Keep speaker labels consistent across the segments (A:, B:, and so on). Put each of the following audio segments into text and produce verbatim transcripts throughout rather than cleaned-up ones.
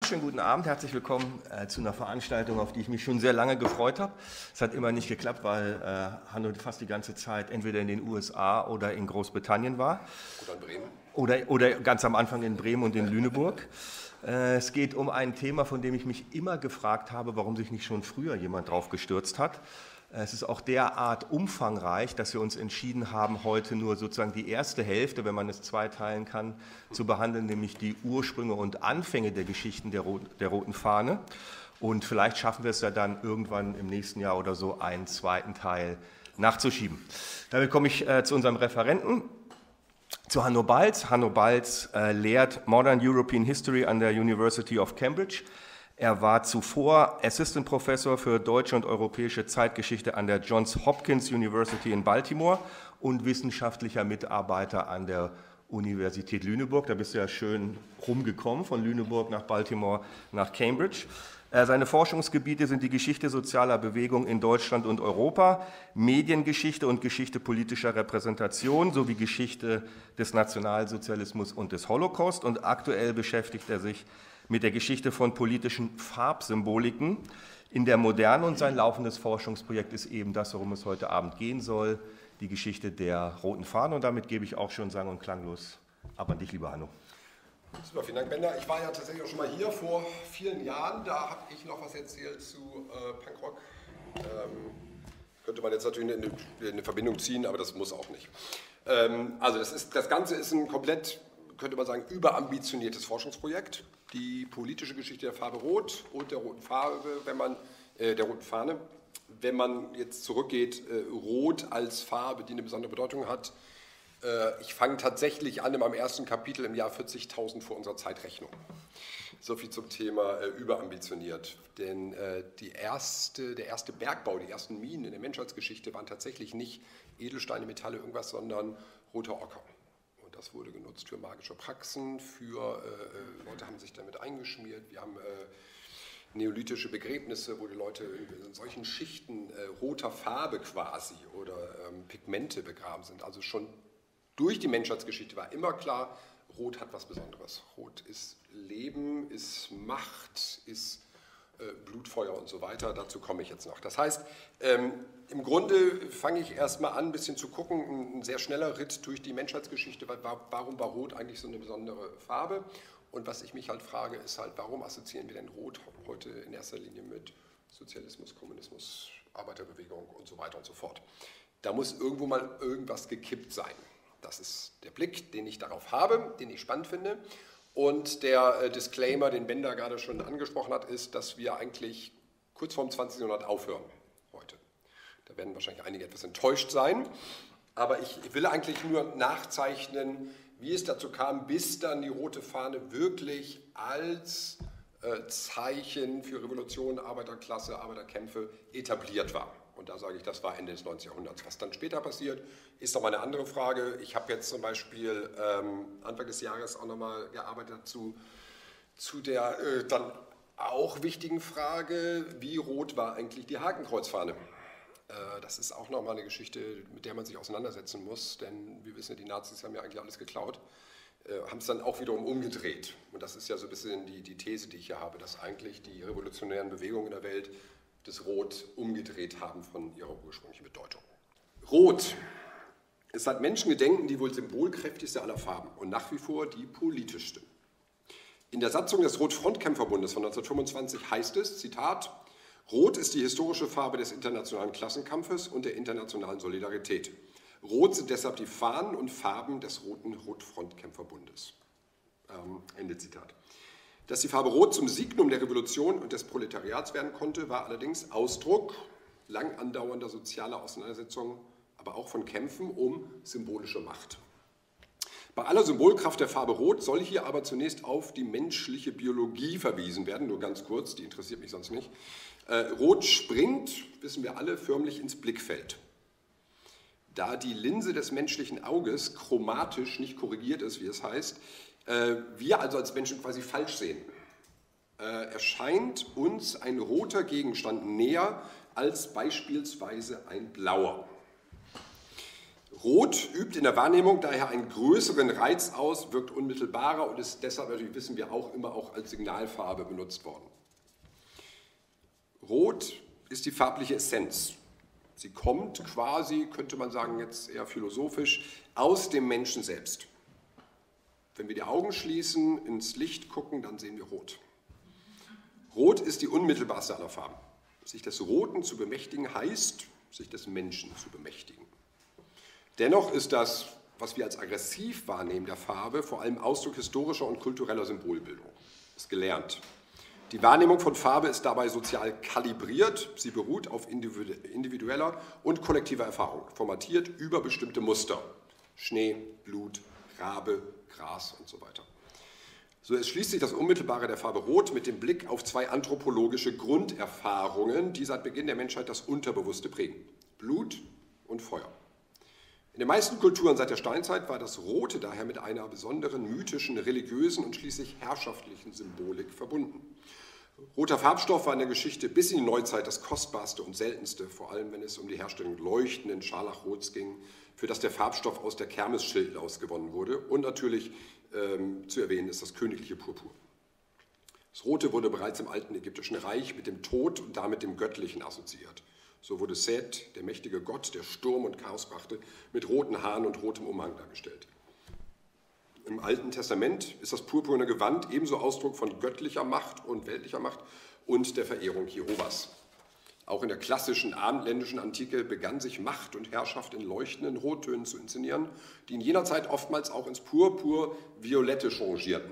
A: schönen guten Abend, herzlich willkommen äh, zu einer Veranstaltung, auf die ich mich schon sehr lange gefreut habe. Es hat immer nicht geklappt, weil äh, Hanno fast die ganze Zeit entweder in den U S A oder in Großbritannien war.
B: Oder in Bremen.
A: Oder, oder ganz am Anfang in Bremen und in Lüneburg. Äh, es geht um ein Thema, von dem ich mich immer gefragt habe, warum sich nicht schon früher jemand drauf gestürzt hat. Es ist auch derart umfangreich, dass wir uns entschieden haben, heute nur sozusagen die erste Hälfte, wenn man es zweiteilen kann, zu behandeln, nämlich die Ursprünge und Anfänge der Geschichten der, Rot der Roten Fahne. Und vielleicht schaffen wir es ja dann irgendwann im nächsten Jahr oder so, einen zweiten Teil nachzuschieben. Damit komme ich äh, zu unserem Referenten, zu Hanno Balz. Hanno Balz äh, lehrt Modern European History an der University of Cambridge. Er war zuvor Assistant Professor für deutsche und europäische Zeitgeschichte an der Johns Hopkins University in Baltimore und wissenschaftlicher Mitarbeiter an der Universität Lüneburg. Da bist du ja schön rumgekommen, von Lüneburg nach Baltimore nach Cambridge. Seine Forschungsgebiete sind die Geschichte sozialer Bewegungen in Deutschland und Europa, Mediengeschichte und Geschichte politischer Repräsentation sowie Geschichte des Nationalsozialismus und des Holocaust. Und aktuell beschäftigt er sich mit der Geschichte von politischen Farbsymboliken in der Moderne, und sein laufendes Forschungsprojekt ist eben das, worum es heute Abend gehen soll, die Geschichte der Roten Fahne. Und damit gebe ich auch schon sang- und klanglos ab an dich, lieber Hanno.
B: Super, vielen Dank, Bender. Ich war ja tatsächlich auch schon mal hier vor vielen Jahren, da habe ich noch was erzählt zu äh, Punkrock. Ähm, könnte man jetzt natürlich eine, eine Verbindung ziehen, aber das muss auch nicht. Ähm, also das, ist, das Ganze ist ein komplett, könnte man sagen, überambitioniertes Forschungsprojekt. Die politische Geschichte der Farbe Rot und der roten Farbe, wenn man, äh, der roten Fahne. Wenn man jetzt zurückgeht, äh, Rot als Farbe, die eine besondere Bedeutung hat. Äh, ich fange tatsächlich an in meinem ersten Kapitel im Jahr vierzigtausend vor unserer Zeitrechnung. So viel zum Thema äh, überambitioniert. Denn äh, die erste, der erste Bergbau, die ersten Minen in der Menschheitsgeschichte waren tatsächlich nicht Edelsteine, Metalle, irgendwas, sondern roter Ocker. Das wurde genutzt für magische Praxen, für äh, Leute haben sich damit eingeschmiert. Wir haben äh, neolithische Begräbnisse, wo die Leute in solchen Schichten äh, roter Farbe quasi oder ähm, Pigmente begraben sind. Also schon durch die Menschheitsgeschichte war immer klar, Rot hat was Besonderes. Rot ist Leben, ist Macht, ist äh, Blutfeuer und so weiter. Dazu komme ich jetzt noch. Das heißt, ähm, im Grunde fange ich erstmal an, ein bisschen zu gucken, ein sehr schneller Ritt durch die Menschheitsgeschichte, warum war Rot eigentlich so eine besondere Farbe? Und was ich mich halt frage, ist halt, warum assoziieren wir denn Rot heute in erster Linie mit Sozialismus, Kommunismus, Arbeiterbewegung und so weiter und so fort? Da muss irgendwo mal irgendwas gekippt sein. Das ist der Blick, den ich darauf habe, den ich spannend finde. Und der äh, Disclaimer, den Bender gerade schon angesprochen hat, ist, dass wir eigentlich kurz vorm zwanzigsten Jahrhundert aufhören heute. Da werden wahrscheinlich einige etwas enttäuscht sein, aber ich will eigentlich nur nachzeichnen, wie es dazu kam, bis dann die rote Fahne wirklich als äh, Zeichen für Revolution, Arbeiterklasse, Arbeiterkämpfe etabliert war. Und da sage ich, das war Ende des neunzehnten Jahrhunderts. Was dann später passiert, ist nochmal eine andere Frage. Ich habe jetzt zum Beispiel ähm, Anfang des Jahres auch nochmal gearbeitet zu, zu der äh, dann auch wichtigen Frage, wie rot war eigentlich die Hakenkreuzfahne? Äh, das ist auch nochmal eine Geschichte, mit der man sich auseinandersetzen muss, denn wir wissen ja, die Nazis haben ja eigentlich alles geklaut, äh, haben es dann auch wiederum umgedreht. Und das ist ja so ein bisschen die, die These, die ich hier habe, dass eigentlich die revolutionären Bewegungen in der Welt das Rot umgedreht haben von ihrer ursprünglichen Bedeutung. Rot ist seit Menschengedenken die wohl symbolkräftigste aller Farben und nach wie vor die politischste. In der Satzung des Rot-Front-Kämpferbundes von neunzehnhundertfünfundzwanzig heißt es, Zitat, Rot ist die historische Farbe des internationalen Klassenkampfes und der internationalen Solidarität. Rot sind deshalb die Fahnen und Farben des Roten Rot-Front-Kämpferbundes. Ähm, Ende Zitat. Dass die Farbe Rot zum Signum der Revolution und des Proletariats werden konnte, war allerdings Ausdruck lang andauernder sozialer Auseinandersetzungen, aber auch von Kämpfen um symbolische Macht. Bei aller Symbolkraft der Farbe Rot soll hier aber zunächst auf die menschliche Biologie verwiesen werden, nur ganz kurz, die interessiert mich sonst nicht. Äh, Rot springt, wissen wir alle, förmlich ins Blickfeld. Da die Linse des menschlichen Auges chromatisch nicht korrigiert ist, wie es heißt, wir also als Menschen quasi falsch sehen, äh, erscheint uns ein roter Gegenstand näher als beispielsweise ein blauer. Rot übt in der Wahrnehmung daher einen größeren Reiz aus, wirkt unmittelbarer und ist deshalb, natürlich wissen wir auch, immer auch als Signalfarbe benutzt worden. Rot ist die farbliche Essenz. Sie kommt quasi, könnte man sagen, jetzt eher philosophisch, aus dem Menschen selbst. Wenn wir die Augen schließen, ins Licht gucken, dann sehen wir Rot. Rot ist die unmittelbarste aller Farben. Sich des Roten zu bemächtigen heißt, sich des Menschen zu bemächtigen. Dennoch ist das, was wir als aggressiv wahrnehmen der Farbe, vor allem Ausdruck historischer und kultureller Symbolbildung. Das ist gelernt. Die Wahrnehmung von Farbe ist dabei sozial kalibriert. Sie beruht auf individueller und kollektiver Erfahrung, formatiert über bestimmte Muster. Schnee, Blut, Rabe, Gras und so weiter. So erschließt sich das Unmittelbare der Farbe Rot mit dem Blick auf zwei anthropologische Grunderfahrungen, die seit Beginn der Menschheit das Unterbewusste prägen. Blut und Feuer. In den meisten Kulturen seit der Steinzeit war das Rote daher mit einer besonderen mythischen, religiösen und schließlich herrschaftlichen Symbolik verbunden. Roter Farbstoff war in der Geschichte bis in die Neuzeit das kostbarste und seltenste, vor allem wenn es um die Herstellung leuchtenden Scharlachrots ging, für das der Farbstoff aus der Kermisschildlaus gewonnen wurde. Und natürlich ähm, zu erwähnen ist das königliche Purpur. Das Rote wurde bereits im alten ägyptischen Reich mit dem Tod und damit dem Göttlichen assoziiert. So wurde Set, der mächtige Gott, der Sturm und Chaos brachte, mit roten Haaren und rotem Umhang dargestellt. Im Alten Testament ist das purpurne Gewand ebenso Ausdruck von göttlicher Macht und weltlicher Macht und der Verehrung Jehovas. Auch in der klassischen abendländischen Antike begann sich Macht und Herrschaft in leuchtenden Rottönen zu inszenieren, die in jener Zeit oftmals auch ins Purpur-Violette changierten.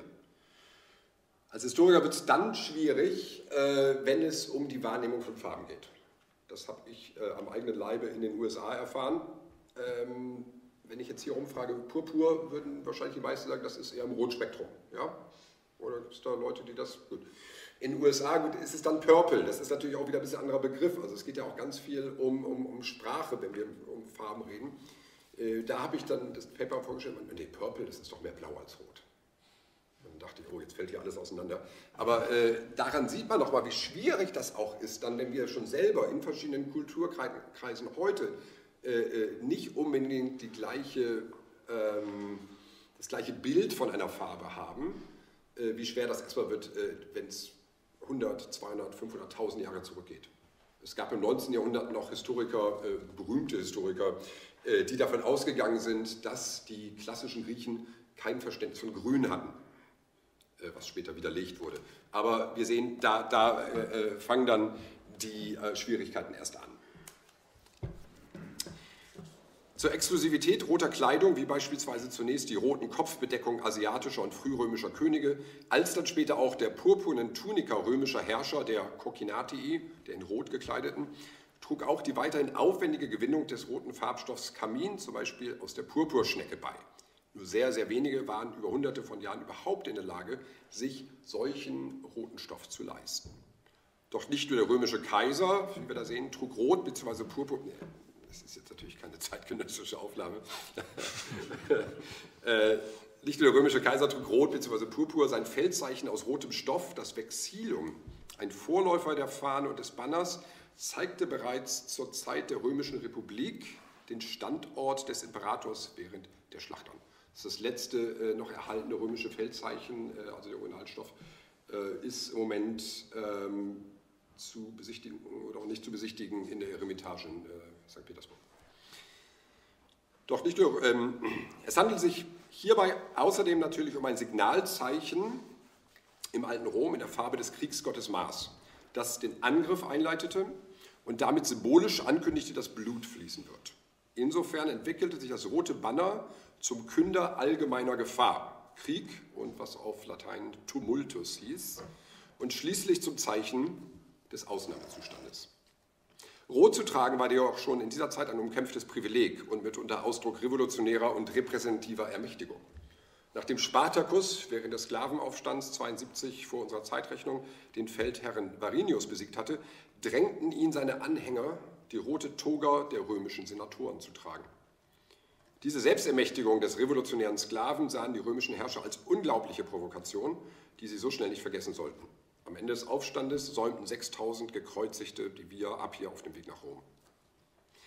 B: Als Historiker wird es dann schwierig, wenn es um die Wahrnehmung von Farben geht. Das habe ich äh, am eigenen Leibe in den U S A erfahren. Ähm, wenn ich jetzt hier rumfrage, Purpur, würden wahrscheinlich die meisten sagen, das ist eher im Rotspektrum. Ja? Oder gibt es da Leute, die das... Gut. In den U S A gut, ist es dann Purple. Das ist natürlich auch wieder ein bisschen ein anderer Begriff. Also es geht ja auch ganz viel um, um, um Sprache, wenn wir um Farben reden. Äh, da habe ich dann das Paper vorgestellt, und nee, Purple, das ist doch mehr blau als rot. Dann dachte ich, oh, jetzt fällt hier alles auseinander. Aber äh, daran sieht man nochmal, wie schwierig das auch ist, dann, wenn wir schon selber in verschiedenen Kulturkreisen heute äh, nicht unbedingt die gleiche, ähm, das gleiche Bild von einer Farbe haben, äh, wie schwer das erstmal wird, äh, wenn es hundert, zweihundert, fünfhunderttausend Jahre zurückgeht. Es gab im neunzehnten Jahrhundert noch Historiker, äh, berühmte Historiker, äh, die davon ausgegangen sind, dass die klassischen Griechen kein Verständnis von Grün hatten, was später widerlegt wurde. Aber wir sehen, da, da äh, fangen dann die äh, Schwierigkeiten erst an. Zur Exklusivität roter Kleidung, wie beispielsweise zunächst die roten Kopfbedeckungen asiatischer und frührömischer Könige, als dann später auch der purpurnen Tunika römischer Herrscher, der Kokinatii, der in Rot gekleideten, trug auch die weiterhin aufwendige Gewinnung des roten Farbstoffs Kamin, zum Beispiel aus der Purpurschnecke, bei. Nur sehr, sehr wenige waren über hunderte von Jahren überhaupt in der Lage, sich solchen roten Stoff zu leisten. Doch nicht nur der römische Kaiser, wie wir da sehen, trug Rot bzw. Purpur. Nee, das ist jetzt natürlich keine zeitgenössische Aufnahme. äh, nicht nur der römische Kaiser trug Rot bzw. Purpur, sein Feldzeichen aus rotem Stoff, das Vexillum, ein Vorläufer der Fahne und des Banners, zeigte bereits zur Zeit der Römischen Republik den Standort des Imperators während der Schlacht an. Das ist das letzte äh, noch erhaltene römische Feldzeichen, äh, also der Originalstoff, äh, ist im Moment ähm, zu besichtigen oder auch nicht zu besichtigen in der Eremitage in äh, Sankt Petersburg. Doch nicht nur, ähm, es handelt sich hierbei außerdem natürlich um ein Signalzeichen im alten Rom in der Farbe des Kriegsgottes Mars, das den Angriff einleitete und damit symbolisch ankündigte, dass Blut fließen wird. Insofern entwickelte sich das rote Banner zum Künder allgemeiner Gefahr, Krieg und was auf Latein Tumultus hieß, und schließlich zum Zeichen des Ausnahmezustandes. Rot zu tragen war ja auch schon in dieser Zeit ein umkämpftes Privileg und mitunter Ausdruck revolutionärer und repräsentativer Ermächtigung. Nachdem Spartacus während des Sklavenaufstands zweiundsiebzig vor unserer Zeitrechnung den Feldherren Varinius besiegt hatte, drängten ihn seine Anhänger, die rote Toga der römischen Senatoren zu tragen. Diese Selbstermächtigung des revolutionären Sklaven sahen die römischen Herrscher als unglaubliche Provokation, die sie so schnell nicht vergessen sollten. Am Ende des Aufstandes säumten sechstausend Gekreuzigte die Via Appia auf dem Weg nach Rom.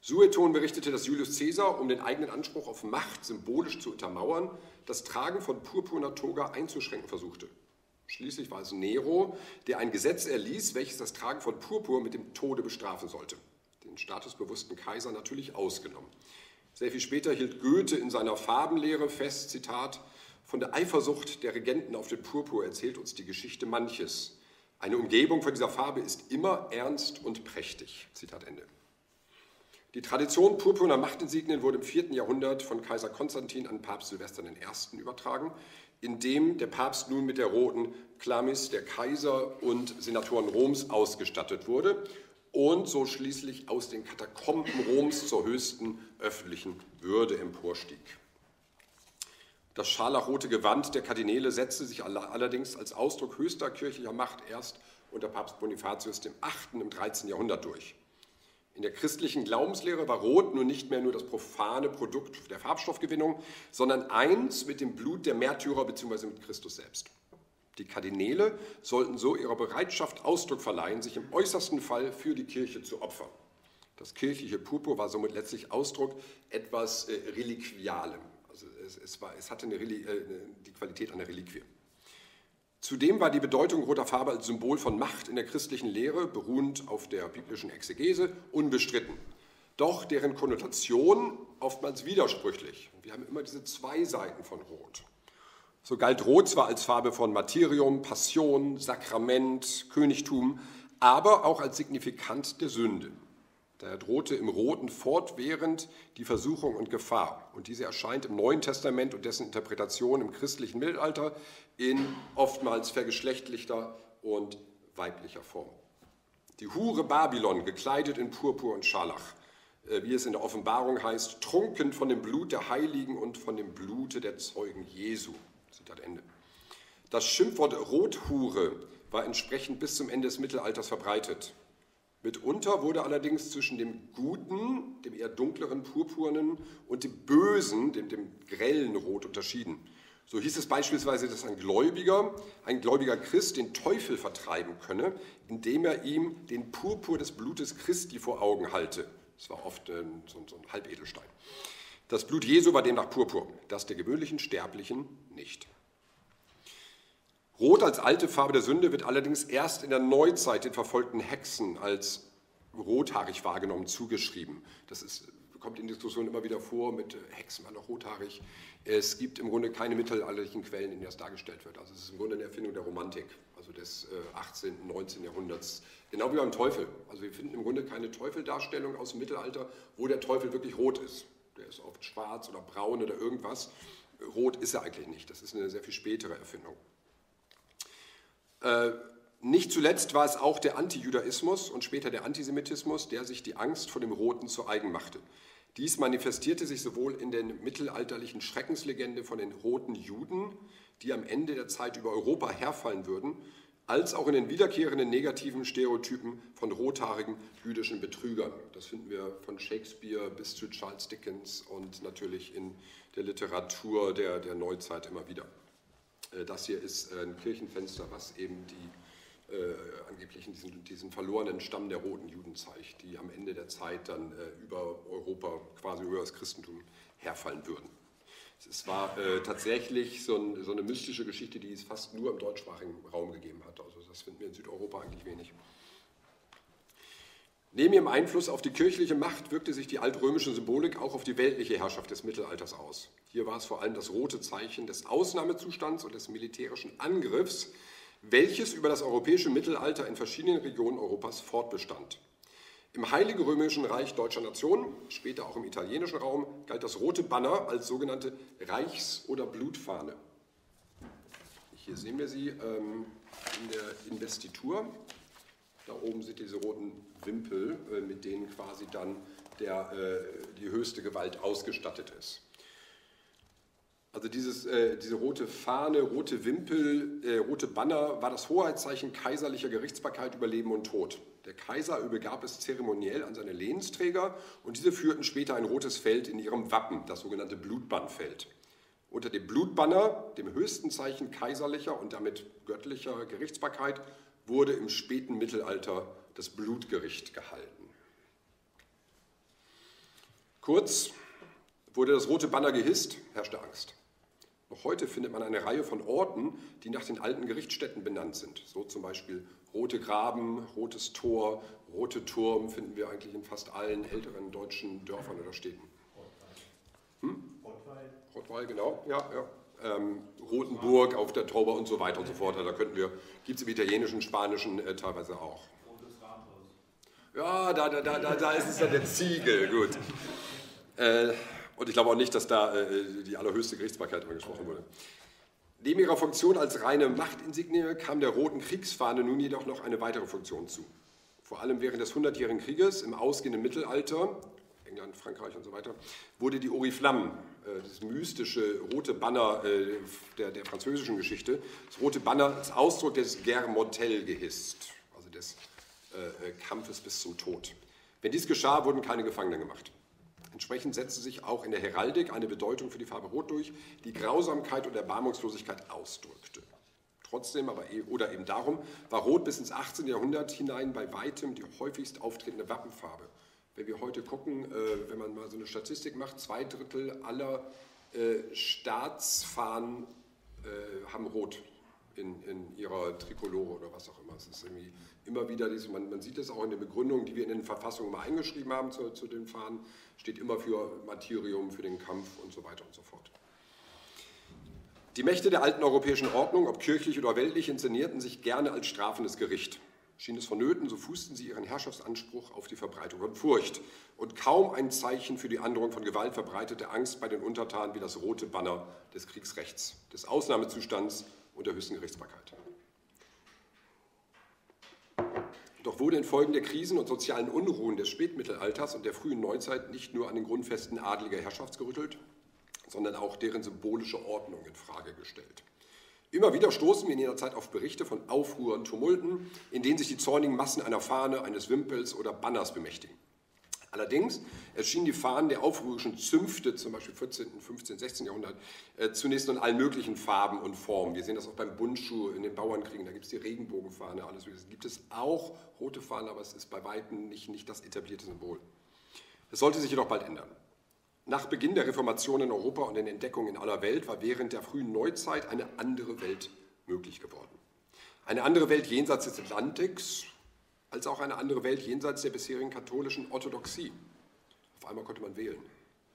B: Sueton berichtete, dass Julius Caesar, um den eigenen Anspruch auf Macht symbolisch zu untermauern, das Tragen von purpurner Toga einzuschränken versuchte. Schließlich war es Nero, der ein Gesetz erließ, welches das Tragen von Purpur mit dem Tode bestrafen sollte. Den statusbewussten Kaiser natürlich ausgenommen. Sehr viel später hielt Goethe in seiner Farbenlehre fest, Zitat, von der Eifersucht der Regenten auf den Purpur erzählt uns die Geschichte manches. Eine Umgebung von dieser Farbe ist immer ernst und prächtig. Zitat Ende. Die Tradition purpurner Machtinsignien wurde im vierten Jahrhundert von Kaiser Konstantin an Papst Silvester der Erste übertragen, indem der Papst nun mit der roten Chlamys der Kaiser und Senatoren Roms ausgestattet wurde und so schließlich aus den Katakomben Roms zur höchsten öffentlichen Würde emporstieg. Das scharlachrote Gewand der Kardinäle setzte sich allerdings als Ausdruck höchster kirchlicher Macht erst unter Papst Bonifatius der Achte im dreizehnten Jahrhundert durch. In der christlichen Glaubenslehre war Rot nun nicht mehr nur das profane Produkt der Farbstoffgewinnung, sondern eins mit dem Blut der Märtyrer bzw. mit Christus selbst. Die Kardinäle sollten so ihrer Bereitschaft Ausdruck verleihen, sich im äußersten Fall für die Kirche zu opfern. Das kirchliche Purpur war somit letztlich Ausdruck etwas äh, Reliquialem. Also es, es, war, es hatte eine, äh, die Qualität einer Reliquie. Zudem war die Bedeutung roter Farbe als Symbol von Macht in der christlichen Lehre, beruhend auf der biblischen Exegese, unbestritten. Doch deren Konnotation oftmals widersprüchlich. Wir haben immer diese zwei Seiten von Rot. So galt Rot zwar als Farbe von Martyrium, Passion, Sakrament, Königtum, aber auch als signifikant der Sünde. Daher drohte im Roten fortwährend die Versuchung und Gefahr. Und diese erscheint im Neuen Testament und dessen Interpretation im christlichen Mittelalter in oftmals vergeschlechtlichter und weiblicher Form. Die Hure Babylon, gekleidet in Purpur und Scharlach, wie es in der Offenbarung heißt, trunken von dem Blut der Heiligen und von dem Blute der Zeugen Jesu. Zitat Ende. Das Schimpfwort Rothure war entsprechend bis zum Ende des Mittelalters verbreitet. Mitunter wurde allerdings zwischen dem guten, dem eher dunkleren Purpurnen und dem bösen, dem, dem grellen Rot unterschieden. So hieß es beispielsweise, dass ein Gläubiger, ein gläubiger Christ den Teufel vertreiben könne, indem er ihm den Purpur des Blutes Christi vor Augen halte. Das war oft ein, so, so ein Halbedelstein. Das Blut Jesu war demnach Purpur, das der gewöhnlichen Sterblichen nicht. Rot als alte Farbe der Sünde wird allerdings erst in der Neuzeit den verfolgten Hexen als rothaarig wahrgenommen zugeschrieben. Das ist, kommt in Diskussionen immer wieder vor, mit Hexen waren noch rothaarig. Es gibt im Grunde keine mittelalterlichen Quellen, in denen das dargestellt wird. Also es ist im Grunde eine Erfindung der Romantik, also des achtzehnten, neunzehnten Jahrhunderts. Genau wie beim Teufel. Also wir finden im Grunde keine Teufeldarstellung aus dem Mittelalter, wo der Teufel wirklich rot ist. Der ist oft schwarz oder braun oder irgendwas. Rot ist er eigentlich nicht. Das ist eine sehr viel spätere Erfindung. Äh, nicht zuletzt war es auch der Antijudaismus und später der Antisemitismus, der sich die Angst vor dem Roten zu eigen machte. Dies manifestierte sich sowohl in der mittelalterlichen Schreckenslegende von den roten Juden, die am Ende der Zeit über Europa herfallen würden, als auch in den wiederkehrenden negativen Stereotypen von rothaarigen jüdischen Betrügern. Das finden wir von Shakespeare bis zu Charles Dickens und natürlich in der Literatur der, der Neuzeit immer wieder. Das hier ist ein Kirchenfenster, was eben die äh, angeblich diesen, diesen verlorenen Stamm der roten Juden zeigt, die am Ende der Zeit dann äh, über Europa, quasi über das Christentum herfallen würden. Es war äh, tatsächlich so, ein, so eine mystische Geschichte, die es fast nur im deutschsprachigen Raum gegeben hat. Also das finden wir in Südeuropa eigentlich wenig. Neben ihrem Einfluss auf die kirchliche Macht wirkte sich die altrömische Symbolik auch auf die weltliche Herrschaft des Mittelalters aus. Hier war es vor allem das rote Zeichen des Ausnahmezustands und des militärischen Angriffs, welches über das europäische Mittelalter in verschiedenen Regionen Europas fortbestand. Im Heiligen Römischen Reich deutscher Nation, später auch im italienischen Raum, galt das rote Banner als sogenannte Reichs- oder Blutfahne. Hier sehen wir sie ähm, in der Investitur. Da oben sind diese roten Wimpel, äh, mit denen quasi dann der, äh, die höchste Gewalt ausgestattet ist. Also dieses, äh, diese rote Fahne, rote Wimpel, äh, rote Banner war das Hoheitszeichen kaiserlicher Gerichtsbarkeit über Leben und Tod. Der Kaiser übergab es zeremoniell an seine Lehnsträger und diese führten später ein rotes Feld in ihrem Wappen, das sogenannte Blutbannfeld. Unter dem Blutbanner, dem höchsten Zeichen kaiserlicher und damit göttlicher Gerichtsbarkeit, wurde im späten Mittelalter das Blutgericht gehalten. Kurz, wurde das rote Banner gehisst, herrschte Angst. Noch heute findet man eine Reihe von Orten, die nach den alten Gerichtsstätten benannt sind. So zum Beispiel Rote Graben, Rotes Tor, Rote Turm finden wir eigentlich in fast allen älteren deutschen Dörfern oder Städten. Hm? Rottweil. Rottweil, genau, ja, ja. Ähm, Rotenburg auf der Tauber und so weiter und so fort. Da könnten wir, gibt es im Italienischen, Spanischen äh, teilweise auch.
C: Rotes Rathaus.
B: Ja, da, da, da, da, da ist es dann der Ziegel, gut. Äh, und ich glaube auch nicht, dass da äh, die allerhöchste Gerichtsbarkeit angesprochen wurde. Neben ihrer Funktion als reine Machtinsignie kam der Roten Kriegsfahne nun jedoch noch eine weitere Funktion zu. Vor allem während des Hundertjährigen Krieges im ausgehenden Mittelalter, England, Frankreich und so weiter, wurde die Oriflamme, äh, das mystische rote Banner äh, der, der französischen Geschichte, das rote Banner als Ausdruck des Guerre mortelle gehisst, also des äh, Kampfes bis zum Tod. Wenn dies geschah, wurden keine Gefangenen gemacht. Entsprechend setzte sich auch in der Heraldik eine Bedeutung für die Farbe Rot durch, die Grausamkeit und Erbarmungslosigkeit ausdrückte. Trotzdem, aber oder eben darum, war Rot bis ins achtzehnte Jahrhundert hinein bei weitem die häufigst auftretende Wappenfarbe. Wenn wir heute gucken, äh, wenn man mal so eine Statistik macht, zwei Drittel aller äh, Staatsfahnen äh, haben Rot in, in ihrer Trikolore oder was auch immer. Es ist irgendwie immer wieder, dieses, man, man sieht es auch in den Begründungen, die wir in den Verfassungen mal eingeschrieben haben zu, zu den Fahnen, steht immer für Martyrium, für den Kampf und so weiter und so fort. Die Mächte der alten europäischen Ordnung, ob kirchlich oder weltlich, inszenierten sich gerne als strafendes Gericht. Schien es vonnöten, so fußten sie ihren Herrschaftsanspruch auf die Verbreitung von Furcht. Und kaum ein Zeichen für die Androhung von Gewalt verbreitete Angst bei den Untertanen wie das rote Banner des Kriegsrechts, des Ausnahmezustands und der höchsten Gerichtsbarkeit. Doch wurde infolge der Krisen und sozialen Unruhen des Spätmittelalters und der frühen Neuzeit nicht nur an den Grundfesten adliger Herrschaft gerüttelt, sondern auch deren symbolische Ordnung in Frage gestellt. Immer wieder stoßen wir in jener Zeit auf Berichte von Aufruhr und Tumulten, in denen sich die zornigen Massen einer Fahne, eines Wimpels oder Banners bemächtigen. Allerdings erschienen die Fahnen der aufrührischen Zünfte, zum Beispiel vierzehnten, fünfzehnten, sechzehnten Jahrhundert, äh, zunächst in allen möglichen Farben und Formen. Wir sehen das auch beim Bundschuh, in den Bauernkriegen, da gibt es die Regenbogenfahne, alles. Es gibt es auch rote Fahnen, aber es ist bei weitem nicht, nicht das etablierte Symbol. Das sollte sich jedoch bald ändern. Nach Beginn der Reformation in Europa und den Entdeckungen in aller Welt war während der frühen Neuzeit eine andere Welt möglich geworden. Eine andere Welt jenseits des Atlantiks, als auch eine andere Welt jenseits der bisherigen katholischen Orthodoxie. Auf einmal konnte man wählen.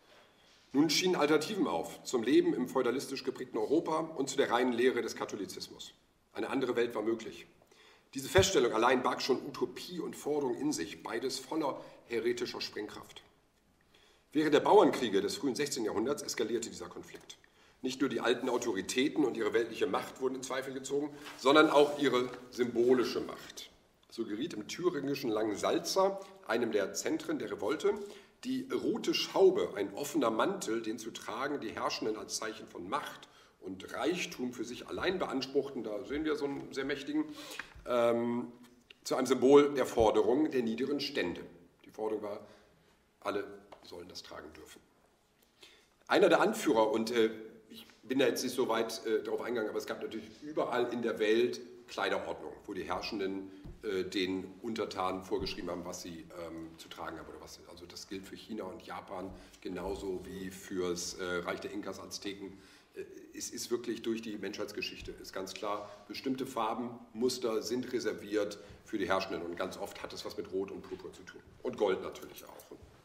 B: Nun schienen Alternativen auf zum Leben im feudalistisch geprägten Europa und zu der reinen Lehre des Katholizismus. Eine andere Welt war möglich. Diese Feststellung allein barg schon Utopie und Forderung in sich, beides voller heretischer Sprengkraft. Während der Bauernkriege des frühen sechzehnten Jahrhunderts eskalierte dieser Konflikt. Nicht nur die alten Autoritäten und ihre weltliche Macht wurden in Zweifel gezogen, sondern auch ihre symbolische Macht. So geriet im thüringischen Langensalza, einem der Zentren der Revolte, die rote Schaube, ein offener Mantel, den zu tragen die Herrschenden als Zeichen von Macht und Reichtum für sich allein beanspruchten, da sehen wir so einen sehr mächtigen, ähm, zu einem Symbol der Forderung der niederen Stände. Die Forderung war, alle sollen das tragen dürfen. Einer der Anführer, und äh, ich bin da jetzt nicht so weit äh, darauf eingegangen, aber es gab natürlich überall in der Welt Kleiderordnung, wo die Herrschenden äh, den Untertanen vorgeschrieben haben, was sie ähm, zu tragen haben. Oder was, also das gilt für China und Japan genauso wie fürs äh, Reich der Inkas, Azteken. Äh, es ist wirklich durch die Menschheitsgeschichte, ist ganz klar, bestimmte Farben, Muster sind reserviert für die Herrschenden und ganz oft hat es was mit Rot und Purpur zu tun. Und Gold natürlich auch.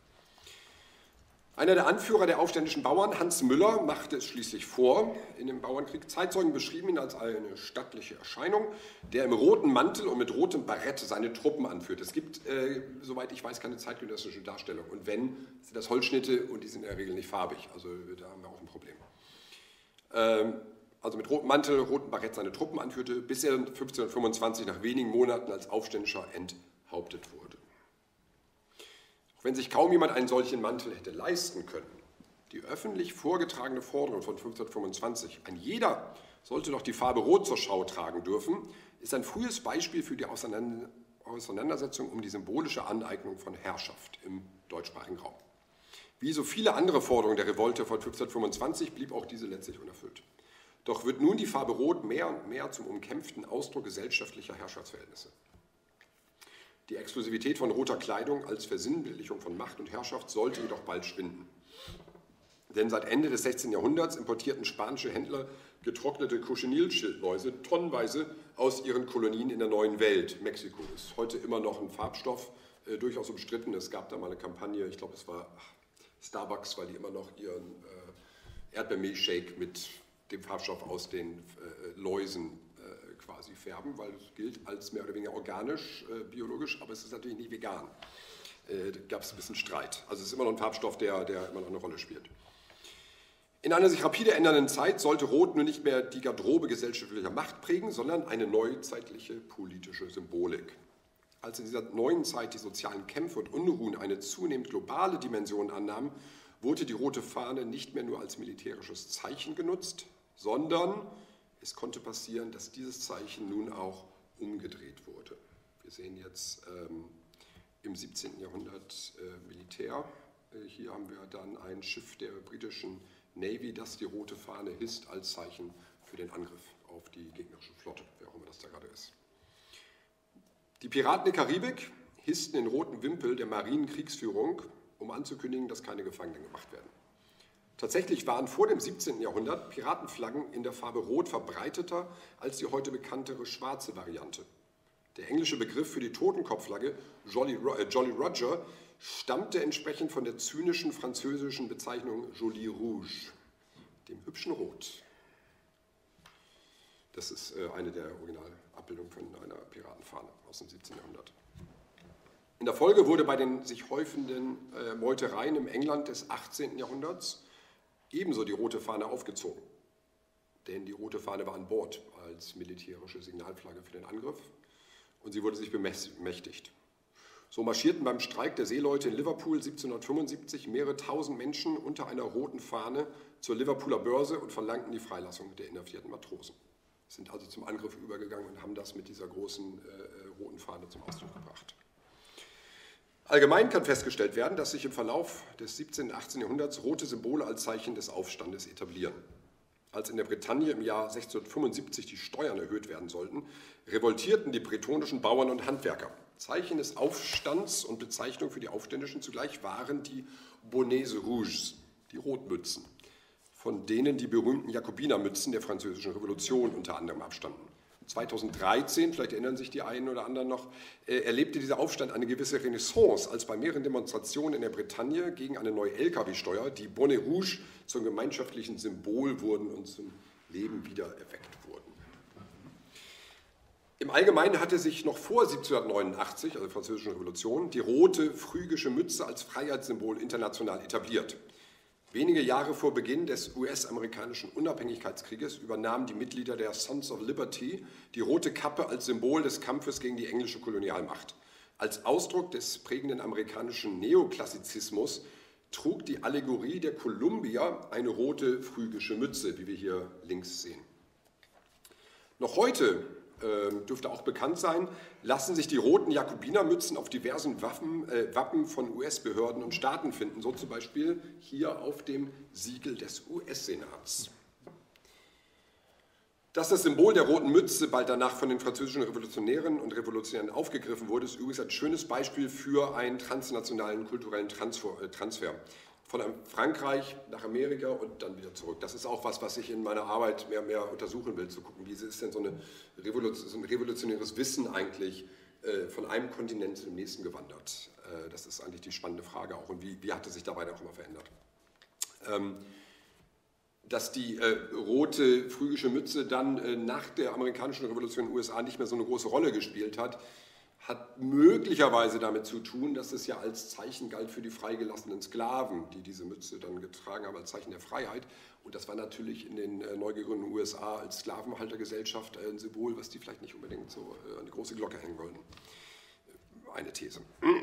B: Einer der Anführer der aufständischen Bauern, Hans Müller, machte es schließlich vor in dem Bauernkrieg. Zeitzeugen beschrieben ihn als eine stattliche Erscheinung, der im roten Mantel und mit rotem Barett seine Truppen anführt. Es gibt, äh, soweit ich weiß, keine zeitgenössische Darstellung. Und wenn, sind das Holzschnitte und die sind in der Regel nicht farbig. Also da haben wir auch ein Problem. Ähm, also mit rotem Mantel, rotem Barett seine Truppen anführte, bis er fünfzehnhundertfünfundzwanzig nach wenigen Monaten als Aufständischer enthauptet wurde. Wenn sich kaum jemand einen solchen Mantel hätte leisten können, die öffentlich vorgetragene Forderung von fünfzehnhundertfünfundzwanzig, ein jeder sollte doch die Farbe Rot zur Schau tragen dürfen, ist ein frühes Beispiel für die Auseinandersetzung um die symbolische Aneignung von Herrschaft im deutschsprachigen Raum. Wie so viele andere Forderungen der Revolte von fünfzehnhundertfünfundzwanzig blieb auch diese letztlich unerfüllt. Doch wird nun die Farbe Rot mehr und mehr zum umkämpften Ausdruck gesellschaftlicher Herrschaftsverhältnisse. Die Exklusivität von roter Kleidung als Versinnbildlichung von Macht und Herrschaft sollte jedoch bald schwinden. Denn seit Ende des sechzehnten Jahrhunderts importierten spanische Händler getrocknete Cochineal-Schildläuse tonnenweise aus ihren Kolonien in der neuen Welt. Mexiko ist heute immer noch ein Farbstoff, äh, durchaus umstritten. Es gab da mal eine Kampagne, ich glaube es war ach, Starbucks, weil die immer noch ihren äh, Erdbeermilchshake mit dem Farbstoff aus den äh, Läusen äh, quasi färben, weil es gilt als mehr oder weniger organisch, äh, biologisch, aber es ist natürlich nicht vegan. Äh, da gab es ein bisschen Streit. Also es ist immer noch ein Farbstoff, der, der immer noch eine Rolle spielt. In einer sich rapide ändernden Zeit sollte Rot nun nicht mehr die Garderobe gesellschaftlicher Macht prägen, sondern eine neuzeitliche politische Symbolik. Als in dieser neuen Zeit die sozialen Kämpfe und Unruhen eine zunehmend globale Dimension annahmen, wurde die rote Fahne nicht mehr nur als militärisches Zeichen genutzt, sondern es konnte passieren, dass dieses Zeichen nun auch umgedreht wurde. Wir sehen jetzt ähm, im siebzehnten Jahrhundert äh, Militär. Äh, hier haben wir dann ein Schiff der britischen Navy, das die rote Fahne hisst als Zeichen für den Angriff auf die gegnerische Flotte, wer auch immer das da gerade ist. Die Piraten der Karibik hissten den roten Wimpel der marinen Kriegsführung, um anzukündigen, dass keine Gefangenen gemacht werden. Tatsächlich waren vor dem siebzehnten Jahrhundert Piratenflaggen in der Farbe Rot verbreiteter als die heute bekanntere schwarze Variante. Der englische Begriff für die Totenkopfflagge, Jolly, äh, Jolly Roger, stammte entsprechend von der zynischen französischen Bezeichnung Joli Rouge, dem hübschen Rot. Das ist äh, eine der Originalabbildungen von einer Piratenfahne aus dem siebzehnten Jahrhundert. In der Folge wurde bei den sich häufenden äh, Meutereien im England des achtzehnten Jahrhunderts ebenso die rote Fahne aufgezogen. Denn die rote Fahne war an Bord als militärische Signalflagge für den Angriff und sie wurde sich bemächtigt. So marschierten beim Streik der Seeleute in Liverpool siebzehnhundertfünfundsiebzig mehrere tausend Menschen unter einer roten Fahne zur Liverpooler Börse und verlangten die Freilassung der inhaftierten Matrosen. Sie sind also zum Angriff übergegangen und haben das mit dieser großen äh, roten Fahne zum Ausdruck gebracht. Allgemein kann festgestellt werden, dass sich im Verlauf des siebzehnten und achtzehnten Jahrhunderts rote Symbole als Zeichen des Aufstandes etablieren. Als in der Bretagne im Jahr sechzehnhundertfünfundsiebzig die Steuern erhöht werden sollten, revoltierten die bretonischen Bauern und Handwerker. Zeichen des Aufstands und Bezeichnung für die Aufständischen zugleich waren die Bonnets Rouges, die Rotmützen, von denen die berühmten Jakobinermützen der Französischen Revolution unter anderem abstanden. zweitausenddreizehn, vielleicht erinnern sich die einen oder anderen noch, äh, erlebte dieser Aufstand eine gewisse Renaissance, als bei mehreren Demonstrationen in der Bretagne gegen eine neue L K W-Steuer die Bonnet Rouge zum gemeinschaftlichen Symbol wurden und zum Leben wieder erweckt wurden. Im Allgemeinen hatte sich noch vor siebzehnhundertneunundachtzig, also der Französischen Revolution, die rote phrygische Mütze als Freiheitssymbol international etabliert. Wenige Jahre vor Beginn des U S-amerikanischen Unabhängigkeitskrieges übernahmen die Mitglieder der Sons of Liberty die rote Kappe als Symbol des Kampfes gegen die englische Kolonialmacht. Als Ausdruck des prägenden amerikanischen Neoklassizismus trug die Allegorie der Kolumbier eine rote phrygische Mütze, wie wir hier links sehen. Noch heute dürfte auch bekannt sein, lassen sich die roten Jakobinermützen auf diversen Waffen, äh, Wappen von U S-Behörden und Staaten finden, so zum Beispiel hier auf dem Siegel des U S-Senats. Dass das Symbol der roten Mütze bald danach von den französischen Revolutionären und Revolutionären aufgegriffen wurde, ist übrigens ein schönes Beispiel für einen transnationalen kulturellen Transfer. Von Frankreich nach Amerika und dann wieder zurück. Das ist auch was, was ich in meiner Arbeit mehr und mehr untersuchen will, zu gucken, wie ist denn so, eine Revolution, so ein revolutionäres Wissen eigentlich äh, von einem Kontinent zum nächsten gewandert. Äh, das ist eigentlich die spannende Frage auch und wie, wie hat es sich dabei auch immer verändert. Ähm, dass die äh, rote phrygische Mütze dann äh, nach der amerikanischen Revolution in den U S A nicht mehr so eine große Rolle gespielt hat, hat möglicherweise damit zu tun, dass es ja als Zeichen galt für die freigelassenen Sklaven, die diese Mütze dann getragen haben als Zeichen der Freiheit. Und das war natürlich in den äh, neu gegründeten U S A als Sklavenhaltergesellschaft äh, ein Symbol, was die vielleicht nicht unbedingt so äh, an die große Glocke hängen wollten. Eine These.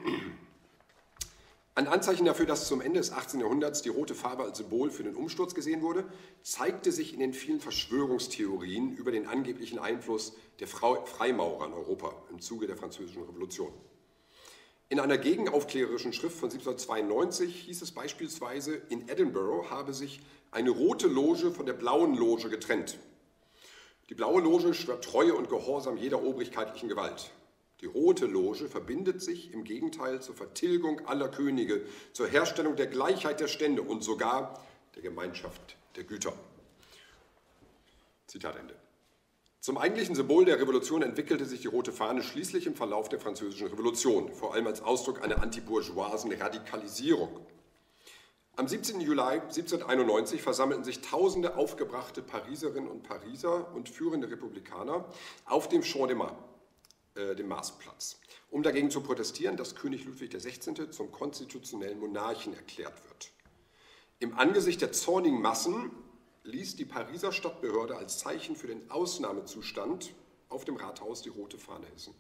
B: Ein Anzeichen dafür, dass zum Ende des achtzehnten Jahrhunderts die rote Farbe als Symbol für den Umsturz gesehen wurde, zeigte sich in den vielen Verschwörungstheorien über den angeblichen Einfluss der Freimaurer in Europa im Zuge der Französischen Revolution. In einer gegenaufklärerischen Schrift von siebzehnhundertzweiundneunzig hieß es beispielsweise, in Edinburgh habe sich eine rote Loge von der blauen Loge getrennt. Die blaue Loge schwört Treue und Gehorsam jeder obrigkeitlichen Gewalt. Die Rote Loge verbindet sich im Gegenteil zur Vertilgung aller Könige, zur Herstellung der Gleichheit der Stände und sogar der Gemeinschaft der Güter. Zitat Ende. Zum eigentlichen Symbol der Revolution entwickelte sich die rote Fahne schließlich im Verlauf der Französischen Revolution, vor allem als Ausdruck einer antibourgeoisen Radikalisierung. Am siebzehnten Juli siebzehnhunderteinundneunzig versammelten sich tausende aufgebrachte Pariserinnen und Pariser und führende Republikaner auf dem Champ de Mars, äh, dem Marsplatz, um dagegen zu protestieren, dass König Ludwig der Sechzehnte zum konstitutionellen Monarchen erklärt wird. Im Angesicht der zornigen Massen ließ die Pariser Stadtbehörde als Zeichen für den Ausnahmezustand auf dem Rathaus die rote Fahne hissen.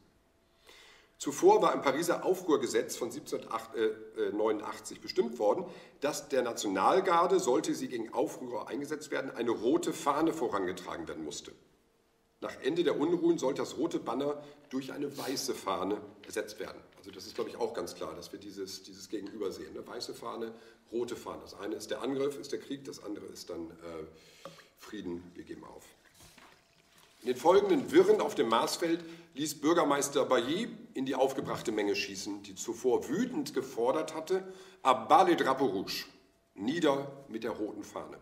B: Zuvor war im Pariser Aufruhrgesetz von siebzehnhundertneunundachtzig bestimmt worden, dass der Nationalgarde, sollte sie gegen Aufrührer eingesetzt werden, eine rote Fahne vorangetragen werden musste. Nach Ende der Unruhen sollte das rote Banner durch eine weiße Fahne ersetzt werden. Also das ist, glaube ich, auch ganz klar, dass wir dieses, dieses Gegenüber sehen. Ne? Weiße Fahne, rote Fahne. Das eine ist der Angriff, ist der Krieg, das andere ist dann äh, Frieden, wir geben auf. In den folgenden Wirren auf dem Marsfeld ließ Bürgermeister Bailly in die aufgebrachte Menge schießen, die zuvor wütend gefordert hatte, à bas les drapeaux rouges, nieder mit der roten Fahne.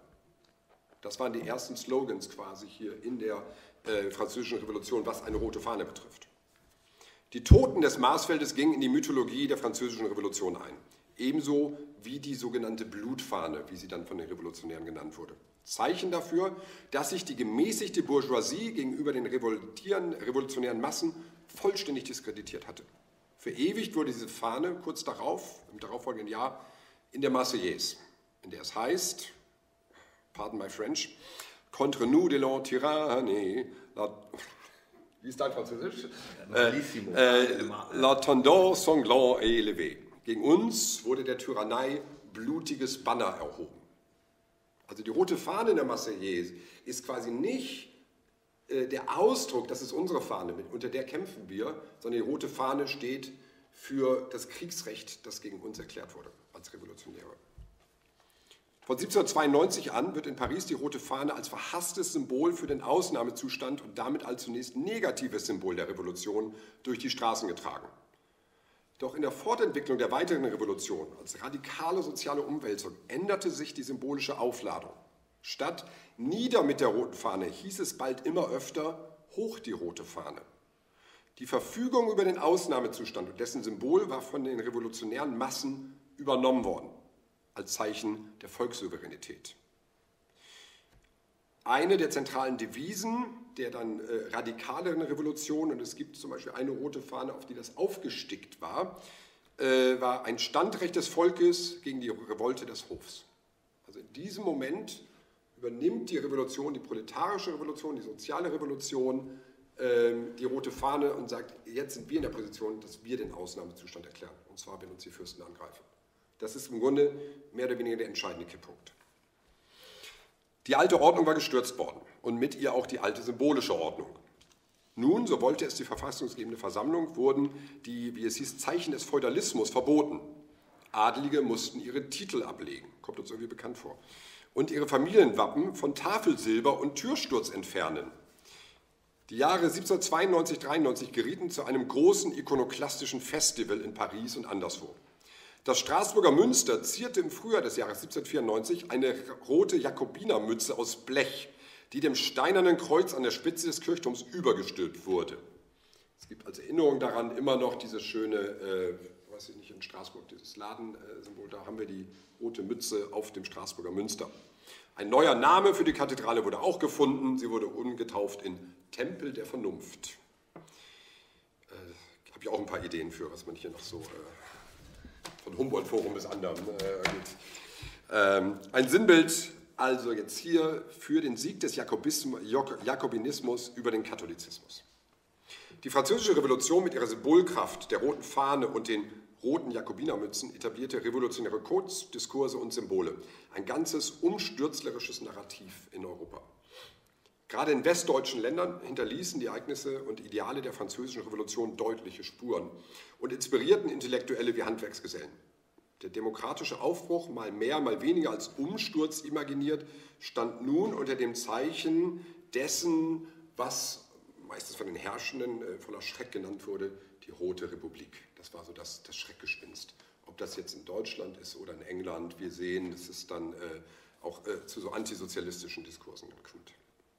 B: Das waren die ersten Slogans quasi hier in der äh, Französischen Revolution, was eine rote Fahne betrifft. Die Toten des Marsfeldes gingen in die Mythologie der Französischen Revolution ein, ebenso wie die sogenannte Blutfahne, wie sie dann von den Revolutionären genannt wurde. Zeichen dafür, dass sich die gemäßigte Bourgeoisie gegenüber den revolutionären Massen vollständig diskreditiert hatte. Verewigt wurde diese Fahne kurz darauf, im darauffolgenden Jahr, in der Marseillaise, in der es heißt, pardon my French, contre nous de la tyrannie, la, wie ist dein Französisch? Äh, äh, la tendance sanglant et élevée. Gegen uns wurde der Tyrannei blutiges Banner erhoben. Also die rote Fahne in der Marseillaise ist quasi nicht äh, der Ausdruck, das ist unsere Fahne, mit, unter der kämpfen wir, sondern die rote Fahne steht für das Kriegsrecht, das gegen uns erklärt wurde als Revolutionäre. Von siebzehnhundertzweiundneunzig an wird in Paris die rote Fahne als verhasstes Symbol für den Ausnahmezustand und damit als zunächst negatives Symbol der Revolution durch die Straßen getragen. Doch in der Fortentwicklung der weiteren Revolution als radikale soziale Umwälzung änderte sich die symbolische Aufladung. Statt nieder mit der roten Fahne hieß es bald immer öfter hoch die rote Fahne. Die Verfügung über den Ausnahmezustand und dessen Symbol war von den revolutionären Massen übernommen worden, als Zeichen der Volkssouveränität. Eine der zentralen Devisen der dann äh, radikaleren Revolution, und es gibt zum Beispiel eine rote Fahne, auf die das aufgestickt war, äh, war ein Standrecht des Volkes gegen die Revolte des Hofs. Also in diesem Moment übernimmt die Revolution, die proletarische Revolution, die soziale Revolution, äh, die rote Fahne und sagt, jetzt sind wir in der Position, dass wir den Ausnahmezustand erklären, und zwar, wenn uns die Fürsten angreifen. Das ist im Grunde mehr oder weniger der entscheidende Kipppunkt. Die alte Ordnung war gestürzt worden und mit ihr auch die alte symbolische Ordnung. Nun, so wollte es die verfassungsgebende Versammlung, wurden die, wie es hieß, Zeichen des Feudalismus verboten. Adelige mussten ihre Titel ablegen, kommt uns irgendwie bekannt vor, und ihre Familienwappen von Tafelsilber und Türsturz entfernen. Die Jahre siebzehnhundertzweiundneunzig bis dreiundneunzig gerieten zu einem großen ikonoklastischen Festival in Paris und anderswo. Das Straßburger Münster zierte im Frühjahr des Jahres siebzehnhundertvierundneunzig eine rote Jakobinermütze aus Blech, die dem steinernen Kreuz an der Spitze des Kirchturms übergestülpt wurde. Es gibt als Erinnerung daran immer noch dieses schöne, äh, weiß ich nicht, in Straßburg, dieses Ladensymbol, da haben wir die rote Mütze auf dem Straßburger Münster. Ein neuer Name für die Kathedrale wurde auch gefunden, sie wurde umgetauft in Tempel der Vernunft. Äh, habe ich auch ein paar Ideen für, was man hier noch so... Äh, von Humboldt-Forum bis anderen. Äh, ähm, ein Sinnbild also jetzt hier für den Sieg des Jakobinismus über den Katholizismus. Die Französische Revolution mit ihrer Symbolkraft, der roten Fahne und den roten Jakobinermützen etablierte revolutionäre Codes, Diskurse und Symbole. Ein ganzes umstürzlerisches Narrativ in Europa. Gerade in westdeutschen Ländern hinterließen die Ereignisse und Ideale der Französischen Revolution deutliche Spuren und inspirierten Intellektuelle wie Handwerksgesellen. Der demokratische Aufbruch, mal mehr, mal weniger als Umsturz imaginiert, stand nun unter dem Zeichen dessen, was meistens von den Herrschenden voller Schreck genannt wurde, die die Rote Republik. Das war so das, das Schreckgespenst. Ob das jetzt in Deutschland ist oder in England, wir sehen, dass es dann äh, auch äh, zu so antisozialistischen Diskursen kommt.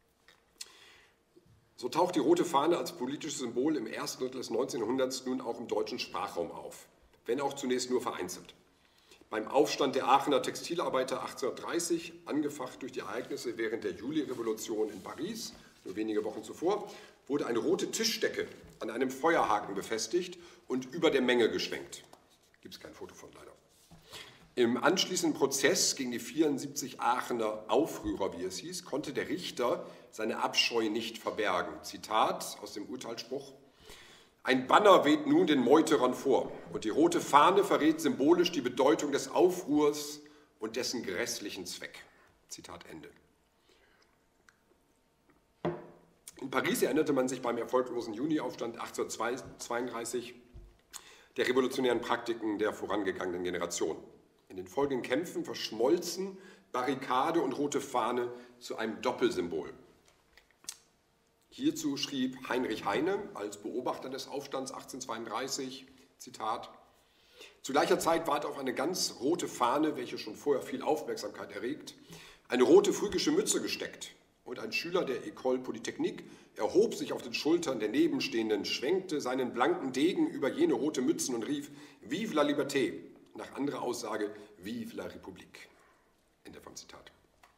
B: So taucht die rote Fahne als politisches Symbol im ersten Drittel des neunzehnten Jahrhunderts nun auch im deutschen Sprachraum auf, wenn auch zunächst nur vereinzelt. Beim Aufstand der Aachener Textilarbeiter achtzehnhundertdreißig, angefacht durch die Ereignisse während der Julirevolution in Paris, nur wenige Wochen zuvor, wurde eine rote Tischdecke an einem Feuerhaken befestigt und über der Menge geschwenkt. Gibt es kein Foto von, leider. Im anschließenden Prozess gegen die vierundsiebzig Aachener Aufrührer, wie es hieß, konnte der Richter seine Abscheu nicht verbergen. Zitat aus dem Urteilsspruch: Ein Banner weht nun den Meuterern vor und die rote Fahne verrät symbolisch die Bedeutung des Aufruhrs und dessen grässlichen Zweck. Zitat Ende. In Paris erinnerte man sich beim erfolglosen Juniaufstand achtzehnhundertzweiunddreißig der revolutionären Praktiken der vorangegangenen Generation. In den folgenden Kämpfen verschmolzen Barrikade und rote Fahne zu einem Doppelsymbol. Hierzu schrieb Heinrich Heine als Beobachter des Aufstands achtzehnhundertzweiunddreißig, Zitat: Zu gleicher Zeit ward auf eine ganz rote Fahne, welche schon vorher viel Aufmerksamkeit erregt, eine rote phrygische Mütze gesteckt. Und ein Schüler der École Polytechnique erhob sich auf den Schultern der Nebenstehenden, schwenkte seinen blanken Degen über jene rote Mützen und rief: Vive la Liberté! Nach anderer Aussage: Vive la République. Ende vom Zitat.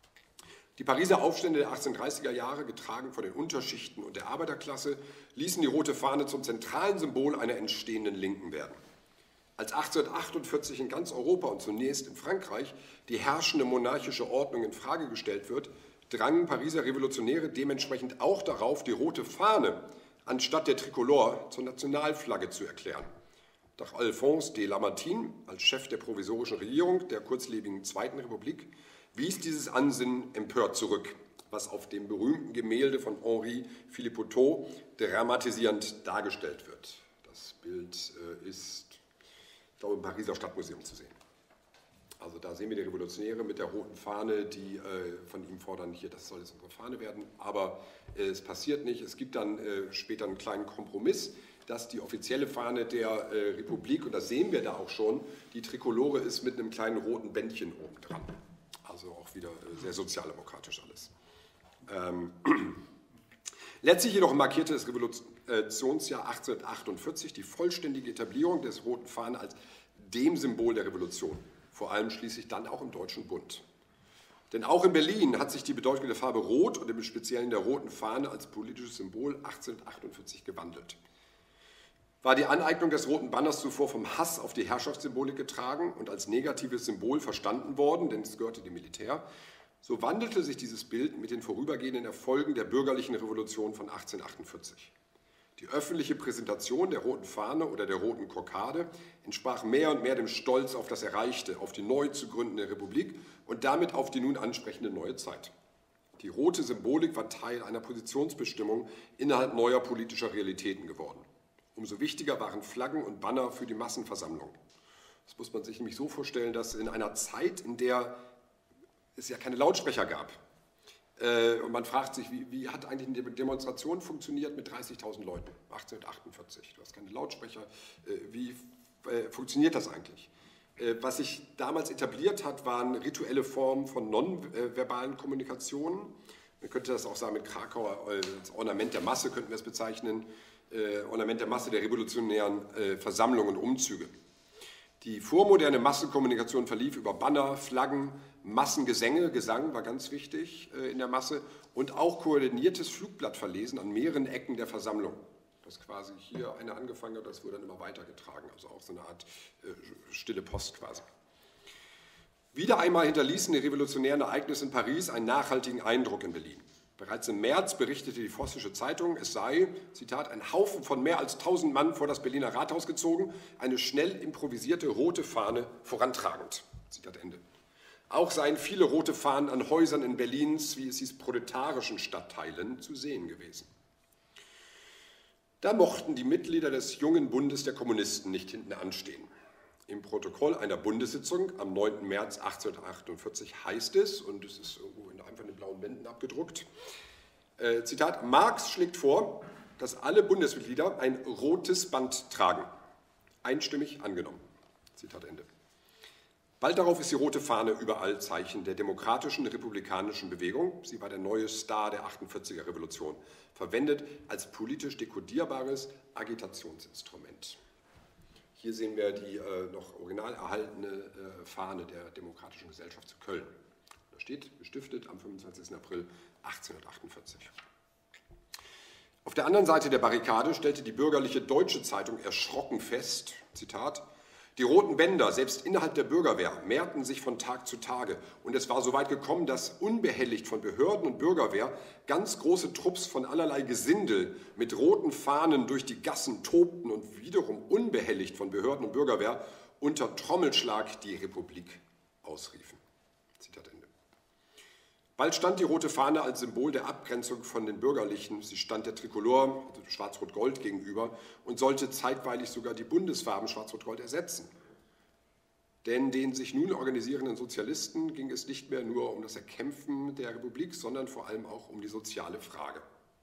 B: Die Pariser Aufstände der achtzehnhundertdreißiger Jahre, getragen von den Unterschichten und der Arbeiterklasse, ließen die rote Fahne zum zentralen Symbol einer entstehenden Linken werden. Als achtzehnhundertachtundvierzig in ganz Europa und zunächst in Frankreich die herrschende monarchische Ordnung in Frage gestellt wird, drangen Pariser Revolutionäre dementsprechend auch darauf, die rote Fahne anstatt der Tricolore zur Nationalflagge zu erklären. Doch Alphonse de Lamartine, als Chef der provisorischen Regierung der kurzlebigen Zweiten Republik, wies dieses Ansinnen empört zurück, was auf dem berühmten Gemälde von Henri Philippetot dramatisierend dargestellt wird. Das Bild äh, ist, ich glaube, im Pariser Stadtmuseum zu sehen. Also da sehen wir die Revolutionäre mit der roten Fahne, die äh, von ihm fordern, hier, das soll jetzt unsere Fahne werden. Aber äh, es passiert nicht. Es gibt dann äh, später einen kleinen Kompromiss, dass die offizielle Fahne der äh, Republik, und das sehen wir da auch schon, die Trikolore ist mit einem kleinen roten Bändchen oben dran. Also auch wieder äh, sehr sozialdemokratisch alles. Ähm, Letztlich jedoch markierte das Revolutionsjahr achtzehnhundertachtundvierzig die vollständige Etablierung des roten Fahne als dem Symbol der Revolution. Vor allem schließlich dann auch im Deutschen Bund. Denn auch in Berlin hat sich die Bedeutung der Farbe Rot und im Speziellen der roten Fahne als politisches Symbol achtzehnhundertachtundvierzig gewandelt. War die Aneignung des roten Banners zuvor vom Hass auf die Herrschaftssymbolik getragen und als negatives Symbol verstanden worden, denn es gehörte dem Militär, so wandelte sich dieses Bild mit den vorübergehenden Erfolgen der bürgerlichen Revolution von achtzehnhundertachtundvierzig. Die öffentliche Präsentation der roten Fahne oder der roten Kokarde entsprach mehr und mehr dem Stolz auf das Erreichte, auf die neu zu gründende Republik und damit auf die nun ansprechende neue Zeit. Die rote Symbolik war Teil einer Positionsbestimmung innerhalb neuer politischer Realitäten geworden. Umso wichtiger waren Flaggen und Banner für die Massenversammlung. Das muss man sich nämlich so vorstellen, dass in einer Zeit, in der es ja keine Lautsprecher gab, und man fragt sich, wie, wie hat eigentlich eine Demonstration funktioniert mit dreißigtausend Leuten, achtzehnhundertachtundvierzig. Du hast keine Lautsprecher. Wie äh, funktioniert das eigentlich? Äh, was sich damals etabliert hat, waren rituelle Formen von nonverbalen Kommunikationen. Man könnte das auch sagen mit Krakauer, als Ornament der Masse könnten wir es bezeichnen, äh, Ornament der Masse der revolutionären äh, Versammlungen und Umzüge. Die vormoderne Massenkommunikation verlief über Banner, Flaggen, Massengesänge, Gesang war ganz wichtig äh, in der Masse und auch koordiniertes Flugblattverlesen an mehreren Ecken der Versammlung. Das quasi hier eine angefangen hat, das wurde dann immer weitergetragen, also auch so eine Art äh, stille Post quasi. Wieder einmal hinterließen die revolutionären Ereignisse in Paris einen nachhaltigen Eindruck in Berlin. Bereits im März berichtete die Vossische Zeitung, es sei, Zitat, ein Haufen von mehr als tausend Mann vor das Berliner Rathaus gezogen, eine schnell improvisierte rote Fahne vorantragend. Zitat Ende. Auch seien viele rote Fahnen an Häusern in Berlins, wie es hieß, proletarischen Stadtteilen zu sehen gewesen. Da mochten die Mitglieder des jungen Bundes der Kommunisten nicht hinten anstehen. Im Protokoll einer Bundessitzung am neunten März achtzehnhundertachtundvierzig heißt es, und es ist irgendwo in einem von den blauen Bänden abgedruckt, äh, Zitat, Marx schlägt vor, dass alle Bundesmitglieder ein rotes Band tragen. Einstimmig angenommen. Zitat Ende. Bald darauf ist die rote Fahne überall Zeichen der demokratischen republikanischen Bewegung. Sie war der neue Star der achtundvierziger Revolution, verwendet als politisch dekodierbares Agitationsinstrument. Hier sehen wir die äh, noch original erhaltene äh, Fahne der Demokratischen Gesellschaft zu Köln. Da steht, gestiftet am fünfundzwanzigsten April achtzehnhundertachtundvierzig. Auf der anderen Seite der Barrikade stellte die bürgerliche Deutsche Zeitung erschrocken fest, Zitat, die roten Bänder, selbst innerhalb der Bürgerwehr, mehrten sich von Tag zu Tage. Und es war so weit gekommen, dass unbehelligt von Behörden und Bürgerwehr ganz große Trupps von allerlei Gesindel mit roten Fahnen durch die Gassen tobten und wiederum unbehelligt von Behörden und Bürgerwehr unter Trommelschlag die Republik ausriefen. Zitat Ende. Bald stand die rote Fahne als Symbol der Abgrenzung von den Bürgerlichen. Sie stand der Trikolor, also Schwarz-Rot-Gold, gegenüber und sollte zeitweilig sogar die Bundesfarben Schwarz-Rot-Gold ersetzen. Denn den sich nun organisierenden Sozialisten ging es nicht mehr nur um das Erkämpfen der Republik, sondern vor allem auch um die soziale Frage.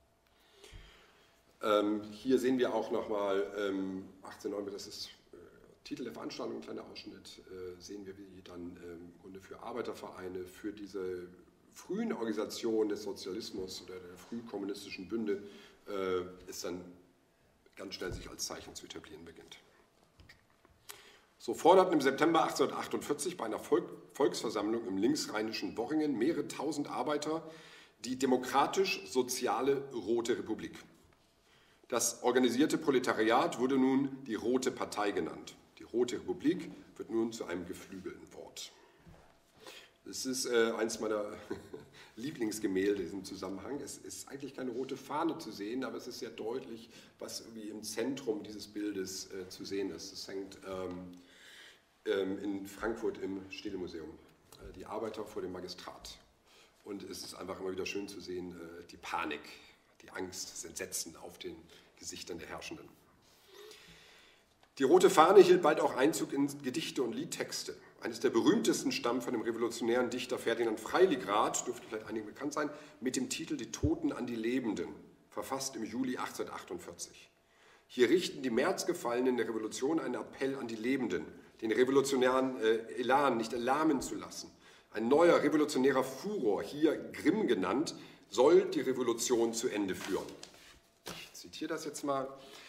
B: Ähm, hier sehen wir auch nochmal ähm, achtzehnhundertneun, das ist äh, Titel der Veranstaltung, ein kleiner Ausschnitt, äh, sehen wir, wie dann ähm, im Grunde für Arbeitervereine, für diese frühen Organisation des Sozialismus oder der frühkommunistischen Bünde äh, es dann ganz schnell sich als Zeichen zu etablieren beginnt. So forderten im September achtzehnhundertachtundvierzig bei einer Volk Volksversammlung im linksrheinischen Worringen mehrere tausend Arbeiter die demokratisch-soziale Rote Republik. Das organisierte Proletariat wurde nun die Rote Partei genannt. Die Rote Republik wird nun zu einem geflügelten Wort. Das ist äh, eins meiner Lieblingsgemälde in diesem Zusammenhang. Es ist eigentlich keine rote Fahne zu sehen, aber es ist sehr deutlich, was irgendwie im Zentrum dieses Bildes äh, zu sehen ist. Es hängt ähm, ähm, in Frankfurt im Städtemuseum. Äh, die Arbeiter vor dem Magistrat. Und es ist einfach immer wieder schön zu sehen, äh, die Panik, die Angst, das Entsetzen auf den Gesichtern der Herrschenden. Die rote Fahne hielt bald auch Einzug in Gedichte und Liedtexte. Eines der berühmtesten stammt von dem revolutionären Dichter Ferdinand Freiligrath, dürfte vielleicht einigen bekannt sein, mit dem Titel Die Toten an die Lebenden, verfasst im Juli achtzehnhundertachtundvierzig. Hier richten die Märzgefallenen der Revolution einen Appell an die Lebenden, den revolutionären äh, Elan nicht erlahmen zu lassen. Ein neuer revolutionärer Furor, hier Grimm genannt, soll die Revolution zu Ende führen. Ich zitiere das jetzt mal.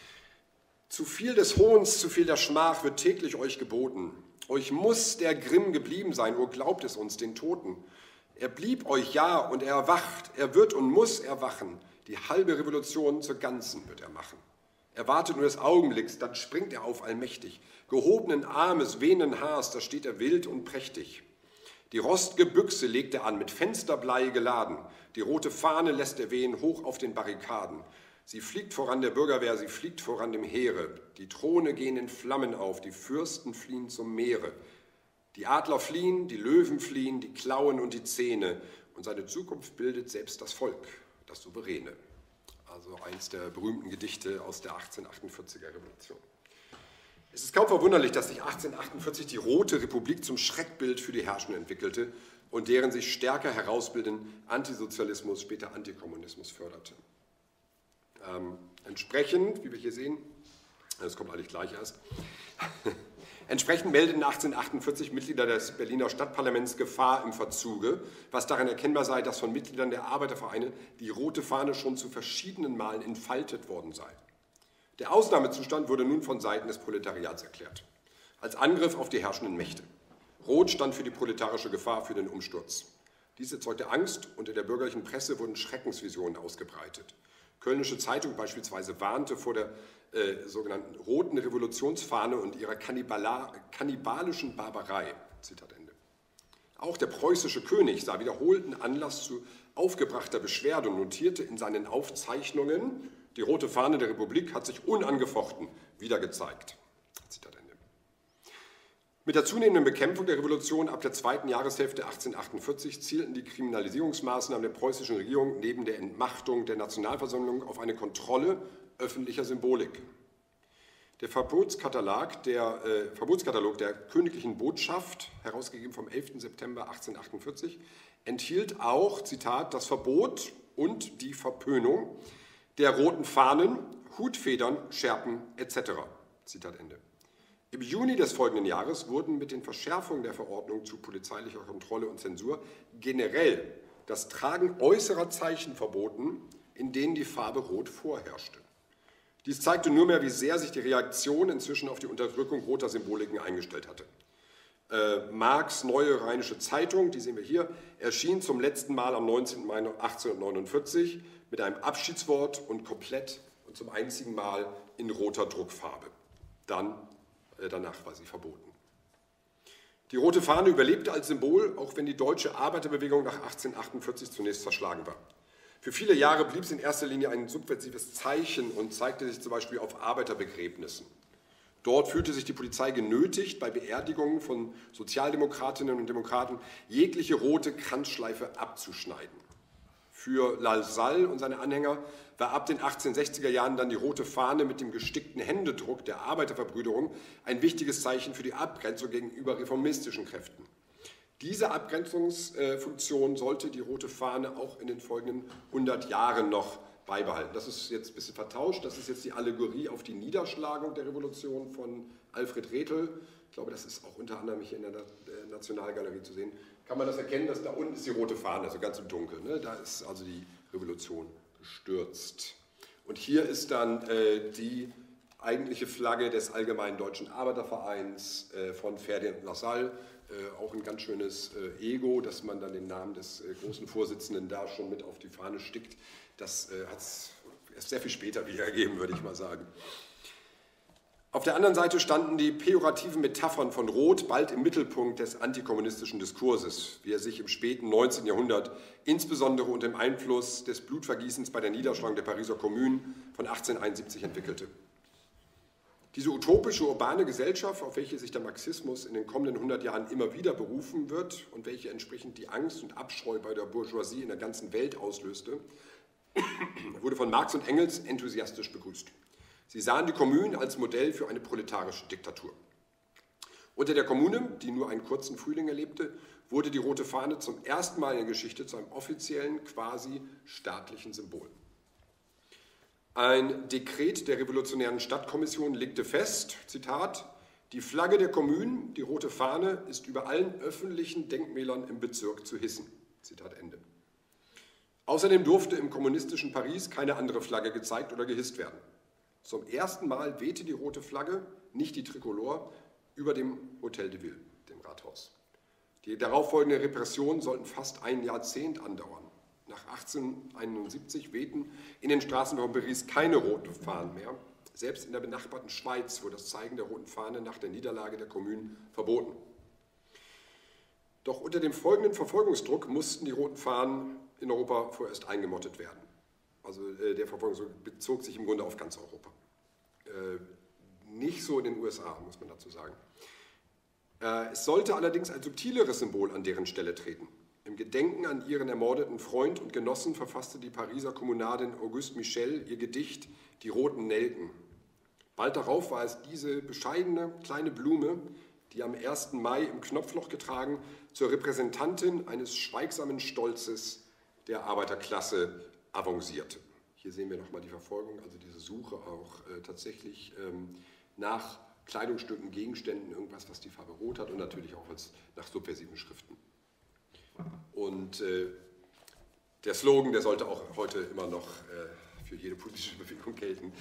B: Zu viel des Hohns, zu viel der Schmach wird täglich euch geboten. Euch muss der Grimm geblieben sein, o glaubt es uns, den Toten. Er blieb euch ja und er erwacht, er wird und muss erwachen. Die halbe Revolution zur ganzen wird er machen. Er wartet nur des Augenblicks, dann springt er auf allmächtig. Gehobenen Armes, wehenden Haars, da steht er wild und prächtig. Die rostge Büchse legt er an, mit Fensterblei geladen. Die rote Fahne lässt er wehen, hoch auf den Barrikaden. Sie fliegt voran der Bürgerwehr, sie fliegt voran dem Heere. Die Throne gehen in Flammen auf, die Fürsten fliehen zum Meere. Die Adler fliehen, die Löwen fliehen, die Klauen und die Zähne. Und seine Zukunft bildet selbst das Volk, das Souveräne. Also eins der berühmten Gedichte aus der achtzehnhundertachtundvierziger Revolution. Es ist kaum verwunderlich, dass sich achtzehnhundertachtundvierzig die Rote Republik zum Schreckbild für die Herrschenden entwickelte und deren sich stärker herausbildenden Antisozialismus, später Antikommunismus förderte. Ähm, entsprechend, wie wir hier sehen, das kommt eigentlich gleich erst, entsprechend meldeten achtzehnhundertachtundvierzig Mitglieder des Berliner Stadtparlaments Gefahr im Verzuge, was daran erkennbar sei, dass von Mitgliedern der Arbeitervereine die rote Fahne schon zu verschiedenen Malen entfaltet worden sei. Der Ausnahmezustand wurde nun von Seiten des Proletariats erklärt, als Angriff auf die herrschenden Mächte. Rot stand für die proletarische Gefahr für den Umsturz. Dies erzeugte Angst und in der bürgerlichen Presse wurden Schreckensvisionen ausgebreitet. Kölnische Zeitung beispielsweise warnte vor der äh, sogenannten Roten Revolutionsfahne und ihrer kannibalischen Barbarei. Zitat Ende. Auch der preußische König sah wiederholten Anlass zu aufgebrachter Beschwerde und notierte in seinen Aufzeichnungen, die rote Fahne der Republik hat sich unangefochten wieder gezeigt. Zitat Ende. Mit der zunehmenden Bekämpfung der Revolution ab der zweiten Jahreshälfte achtzehnhundertachtundvierzig zielten die Kriminalisierungsmaßnahmen der preußischen Regierung neben der Entmachtung der Nationalversammlung auf eine Kontrolle öffentlicher Symbolik. Der Verbotskatalog der, äh, Verbotskatalog der Königlichen Botschaft, herausgegeben vom elften September achtzehnhundertachtundvierzig, enthielt auch, Zitat, das Verbot und die Verpönung der roten Fahnen, Hutfedern, Schärpen et cetera. Zitat Ende. Im Juni des folgenden Jahres wurden mit den Verschärfungen der Verordnung zu polizeilicher Kontrolle und Zensur generell das Tragen äußerer Zeichen verboten, in denen die Farbe Rot vorherrschte. Dies zeigte nur mehr, wie sehr sich die Reaktion inzwischen auf die Unterdrückung roter Symboliken eingestellt hatte. Äh, Marx Neue Rheinische Zeitung, die sehen wir hier, erschien zum letzten Mal am neunzehnten Mai achtzehnhundertneunundvierzig mit einem Abschiedswort und komplett und zum einzigen Mal in roter Druckfarbe. Dann, äh, danach war sie verboten. Die rote Fahne überlebte als Symbol, auch wenn die deutsche Arbeiterbewegung nach achtzehnhundertachtundvierzig zunächst zerschlagen war. Für viele Jahre blieb es in erster Linie ein subversives Zeichen und zeigte sich zum Beispiel auf Arbeiterbegräbnissen. Dort fühlte sich die Polizei genötigt, bei Beerdigungen von Sozialdemokratinnen und Demokraten jegliche rote Kranzschleife abzuschneiden. Für Lassalle und seine Anhänger war ab den achtzehnhundertsechziger Jahren dann die rote Fahne mit dem gestickten Händedruck der Arbeiterverbrüderung ein wichtiges Zeichen für die Abgrenzung gegenüber reformistischen Kräften. Diese Abgrenzungsfunktion sollte die rote Fahne auch in den folgenden hundert Jahren noch beibehalten. Das ist jetzt ein bisschen vertauscht, das ist jetzt die Allegorie auf die Niederschlagung der Revolution von Alfred Rethel. Ich glaube, das ist auch unter anderem hier in der Nationalgalerie zu sehen. Kann man das erkennen, dass da unten ist die rote Fahne, also ganz im Dunkeln. Ne? Da ist also die Revolution gestürzt. Und hier ist dann äh, die eigentliche Flagge des Allgemeinen Deutschen Arbeitervereins äh, von Ferdinand Lassalle. Äh, auch ein ganz schönes äh, Ego, dass man dann den Namen des äh, großen Vorsitzenden da schon mit auf die Fahne stickt. Das äh, hat es erst sehr viel später wieder ergeben, würde ich mal sagen. Auf der anderen Seite standen die pejorativen Metaphern von Rot bald im Mittelpunkt des antikommunistischen Diskurses, wie er sich im späten neunzehnten Jahrhundert, insbesondere unter dem Einfluss des Blutvergießens bei der Niederschlagung der Pariser Kommune von achtzehnhunderteinundsiebzig entwickelte. Diese utopische urbane Gesellschaft, auf welche sich der Marxismus in den kommenden hundert Jahren immer wieder berufen wird und welche entsprechend die Angst und Abscheu bei der Bourgeoisie in der ganzen Welt auslöste, wurde von Marx und Engels enthusiastisch begrüßt. Sie sahen die Kommune als Modell für eine proletarische Diktatur. Unter der Kommune, die nur einen kurzen Frühling erlebte, wurde die rote Fahne zum ersten Mal in der Geschichte zu einem offiziellen, quasi staatlichen Symbol. Ein Dekret der Revolutionären Stadtkommission legte fest, Zitat, die Flagge der Kommune, die rote Fahne, ist über allen öffentlichen Denkmälern im Bezirk zu hissen. Zitat Ende. Außerdem durfte im kommunistischen Paris keine andere Flagge gezeigt oder gehisst werden. Zum ersten Mal wehte die rote Flagge, nicht die Tricolore, über dem Hotel de Ville, dem Rathaus. Die darauffolgende Repressionen sollten fast ein Jahrzehnt andauern. Nach achtzehnhunderteinundsiebzig wehten in den Straßen von Paris keine roten Fahnen mehr. Selbst in der benachbarten Schweiz wurde das Zeigen der roten Fahne nach der Niederlage der Kommune verboten. Doch unter dem folgenden Verfolgungsdruck mussten die roten Fahnen in Europa vorerst eingemottet werden. Also äh, der Verfolgungsdruck bezog sich im Grunde auf ganz Europa. Äh, nicht so in den U S A, muss man dazu sagen. Äh, es sollte allerdings ein subtileres Symbol an deren Stelle treten. Im Gedenken an ihren ermordeten Freund und Genossen verfasste die Pariser Kommunardin Auguste Michel ihr Gedicht »Die roten Nelken«. Bald darauf war es diese bescheidene kleine Blume, die am ersten Mai im Knopfloch getragen zur Repräsentantin eines schweigsamen Stolzes der Arbeiterklasse avancierte. Hier sehen wir nochmal die Verfolgung, also diese Suche auch äh, tatsächlich ähm, nach Kleidungsstücken, Gegenständen, irgendwas, was die Farbe rot hat und natürlich auch als, nach subversiven Schriften. Und äh, der Slogan, der sollte auch heute immer noch äh, für jede politische Bewegung gelten.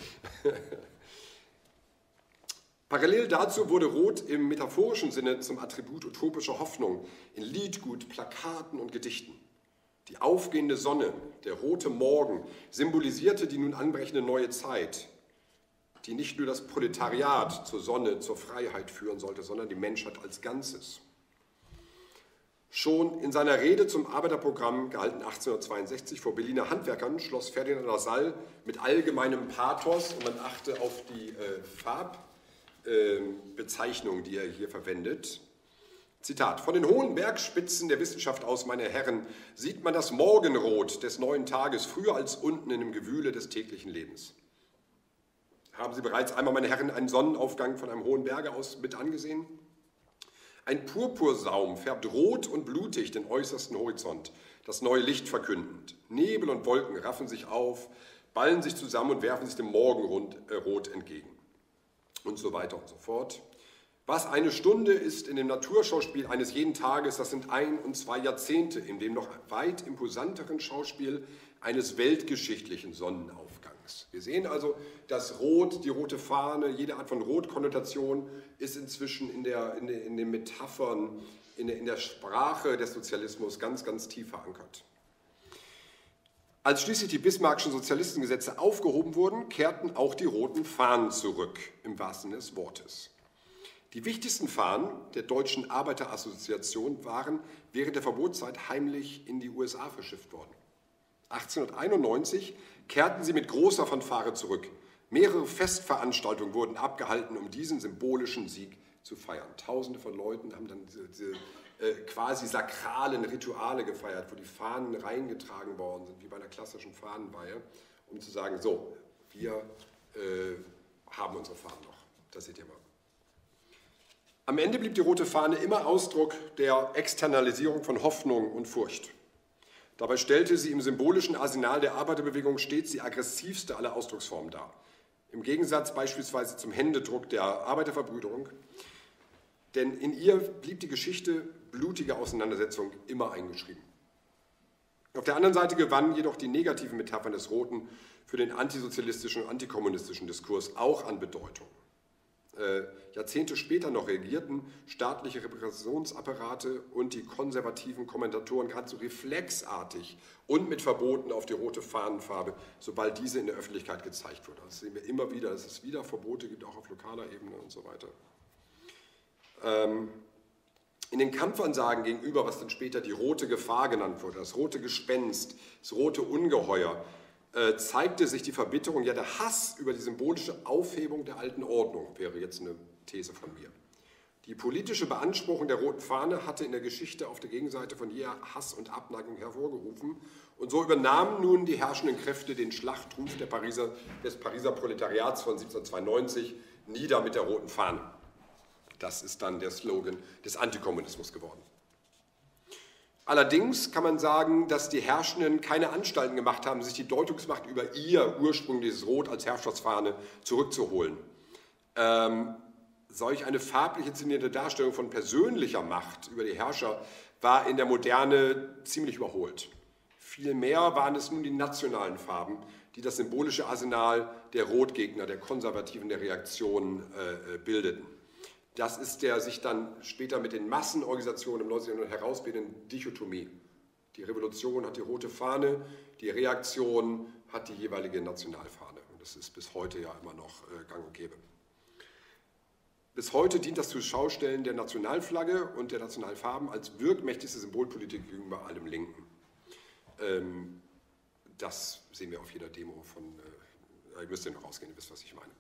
B: Parallel dazu wurde Rot im metaphorischen Sinne zum Attribut utopischer Hoffnung in Liedgut, Plakaten und Gedichten. Die aufgehende Sonne, der rote Morgen, symbolisierte die nun anbrechende neue Zeit, die nicht nur das Proletariat zur Sonne, zur Freiheit führen sollte, sondern die Menschheit als Ganzes. Schon in seiner Rede zum Arbeiterprogramm, gehalten achtzehnhundertzweiundsechzig vor Berliner Handwerkern, schloss Ferdinand Lassalle mit allgemeinem Pathos, und man achte auf die äh, Farbbezeichnung, äh, die er hier verwendet, Zitat, von den hohen Bergspitzen der Wissenschaft aus, meine Herren, sieht man das Morgenrot des neuen Tages früher als unten in dem Gewühle des täglichen Lebens. Haben Sie bereits einmal, meine Herren, einen Sonnenaufgang von einem hohen Berge aus mit angesehen? Ein Purpursaum färbt rot und blutig den äußersten Horizont, das neue Licht verkündend. Nebel und Wolken raffen sich auf, ballen sich zusammen und werfen sich dem Morgenrot entgegen. Und so weiter und so fort. Was eine Stunde ist in dem Naturschauspiel eines jeden Tages, das sind ein und zwei Jahrzehnte in dem noch weit imposanteren Schauspiel eines weltgeschichtlichen Sonnenaufgangs. Wir sehen also, dass Rot, die rote Fahne, jede Art von Rotkonnotation ist inzwischen in, der, in, der, in den Metaphern, in der, in der Sprache des Sozialismus ganz, ganz tief verankert. Als schließlich die Bismarckschen Sozialistengesetze aufgehoben wurden, kehrten auch die roten Fahnen zurück, im wahrsten Sinne des Wortes. Die wichtigsten Fahnen der Deutschen Arbeiterassoziation waren während der Verbotszeit heimlich in die U S A verschifft worden. achtzehnhunderteinundneunzig kehrten sie mit großer Fanfare zurück. Mehrere Festveranstaltungen wurden abgehalten, um diesen symbolischen Sieg zu feiern. Tausende von Leuten haben dann diese, diese äh, quasi sakralen Rituale gefeiert, wo die Fahnen reingetragen worden sind, wie bei einer klassischen Fahnenweihe, um zu sagen, so, wir äh, haben unsere Fahnen noch. Das seht ihr mal. Am Ende blieb die rote Fahne immer Ausdruck der Externalisierung von Hoffnung und Furcht. Dabei stellte sie im symbolischen Arsenal der Arbeiterbewegung stets die aggressivste aller Ausdrucksformen dar. Im Gegensatz beispielsweise zum Händedruck der Arbeiterverbrüderung, denn in ihr blieb die Geschichte blutiger Auseinandersetzung immer eingeschrieben. Auf der anderen Seite gewannen jedoch die negativen Metaphern des Roten für den antisozialistischen und antikommunistischen Diskurs auch an Bedeutung. Äh, Jahrzehnte später noch reagierten staatliche Repressionsapparate und die konservativen Kommentatoren geradezu reflexartig und mit Verboten auf die rote Fahnenfarbe, sobald diese in der Öffentlichkeit gezeigt wurde. Das sehen wir immer wieder, dass es wieder Verbote gibt, auch auf lokaler Ebene und so weiter. Ähm, in den Kampfansagen gegenüber, was dann später die rote Gefahr genannt wurde, das rote Gespenst, das rote Ungeheuer, äh, zeigte sich die Verbitterung, ja der Hass über die symbolische Aufhebung der alten Ordnung, wäre jetzt eine These von mir. Die politische Beanspruchung der roten Fahne hatte in der Geschichte auf der Gegenseite von jeder Hass und Abneigung hervorgerufen und so übernahmen nun die herrschenden Kräfte den Schlachtruf der Pariser, des Pariser Proletariats von siebzehnhundertzweiundneunzig, nieder mit der roten Fahne. Das ist dann der Slogan des Antikommunismus geworden. Allerdings kann man sagen, dass die Herrschenden keine Anstalten gemacht haben, sich die Deutungsmacht über ihr Ursprung, dieses Rot als Herrschaftsfahne, zurückzuholen. Ähm, solch eine farblich inszenierte Darstellung von persönlicher Macht über die Herrscher war in der Moderne ziemlich überholt. Vielmehr waren es nun die nationalen Farben, die das symbolische Arsenal der Rotgegner, der Konservativen, der Reaktion äh, bildeten. Das ist der sich dann später mit den Massenorganisationen im neunzehnten Jahrhundert herausbildenden Dichotomie. Die Revolution hat die rote Fahne, die Reaktion hat die jeweilige Nationalfahne. Und das ist bis heute ja immer noch äh, gang und gäbe. Bis heute dient das Zuschaustellen der Nationalflagge und der Nationalfarben als wirkmächtigste Symbolpolitik gegenüber allem Linken. Ähm, das sehen wir auf jeder Demo von, äh, ihr müsst ja noch rausgehen, ihr wisst, was ich meine.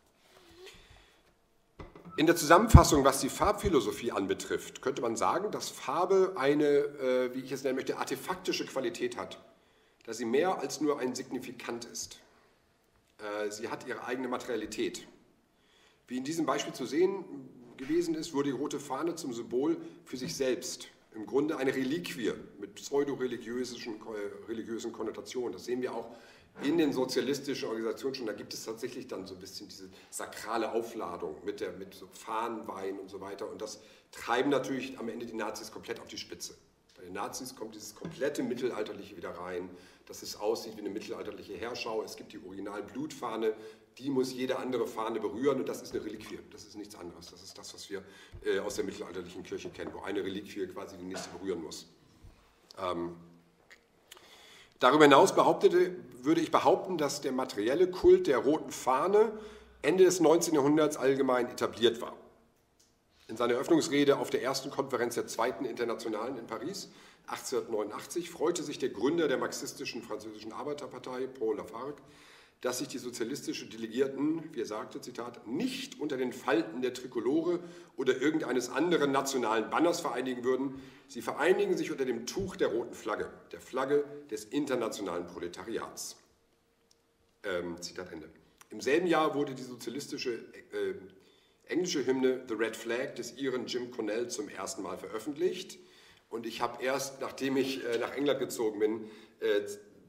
B: In der Zusammenfassung, was die Farbphilosophie anbetrifft, könnte man sagen, dass Farbe eine, äh, wie ich es nennen möchte, artefaktische Qualität hat, dass sie mehr als nur ein Signifikant ist. Äh, sie hat ihre eigene Materialität. Wie in diesem Beispiel zu sehen gewesen ist, wurde die rote Fahne zum Symbol für sich selbst. Im Grunde eine Reliquie mit pseudo-religiösen religiösen Konnotationen. Das sehen wir auch in den sozialistischen Organisationen schon. Da gibt es tatsächlich dann so ein bisschen diese sakrale Aufladung mit, der, mit so Fahnenwein und so weiter. Und das treiben natürlich am Ende die Nazis komplett auf die Spitze. Bei den Nazis kommt dieses komplette Mittelalterliche wieder rein, dass es aussieht wie eine mittelalterliche Heerschau. Es gibt die Original-Blutfahne, die muss jede andere Fahne berühren und das ist eine Reliquie. Das ist nichts anderes. Das ist das, was wir äh, aus der mittelalterlichen Kirche kennen, wo eine Reliquie quasi die nächste berühren muss. Ähm, darüber hinaus behauptete, würde ich behaupten, dass der materielle Kult der roten Fahne Ende des neunzehnten Jahrhunderts allgemein etabliert war. In seiner Eröffnungsrede auf der ersten Konferenz der Zweiten Internationalen in Paris achtzehnhundertneunundachtzig freute sich der Gründer der marxistischen französischen Arbeiterpartei, Paul Lafargue, dass sich die sozialistischen Delegierten, wie er sagte, Zitat, nicht unter den Falten der Trikolore oder irgendeines anderen nationalen Banners vereinigen würden. Sie vereinigen sich unter dem Tuch der roten Flagge, der Flagge des internationalen Proletariats. Ähm, Zitat Ende. Im selben Jahr wurde die sozialistische äh, englische Hymne The Red Flag des Iren Jim Cornell zum ersten Mal veröffentlicht. Und ich habe erst, nachdem ich äh, nach England gezogen bin, äh,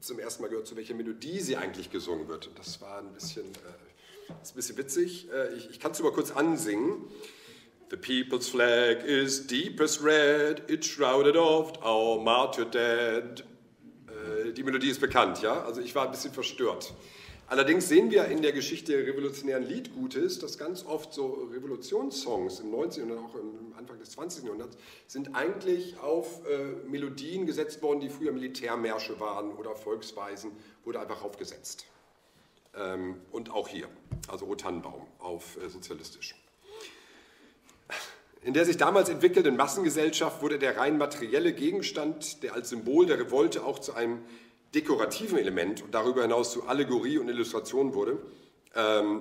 B: zum ersten Mal gehört, zu welcher Melodie sie eigentlich gesungen wird. Und das war ein bisschen, äh, das ist ein bisschen witzig. Äh, ich ich kann es mal kurz ansingen. The people's flag is deepest red, it's shrouded oft our martyr dead. Äh, die Melodie ist bekannt, ja? Also ich war ein bisschen verstört. Allerdings sehen wir in der Geschichte revolutionären Liedgutes, dass ganz oft so Revolutionssongs im neunzehnten und auch im Anfang des zwanzigsten Jahrhunderts sind eigentlich auf äh, Melodien gesetzt worden, die früher Militärmärsche waren oder Volksweisen, wurde einfach aufgesetzt. Ähm, und auch hier, also O Tannenbaum auf äh, sozialistisch. In der sich damals entwickelnden Massengesellschaft wurde der rein materielle Gegenstand, der als Symbol der Revolte auch zu einem dekorativen Element und darüber hinaus zu Allegorie und Illustration wurde, ähm,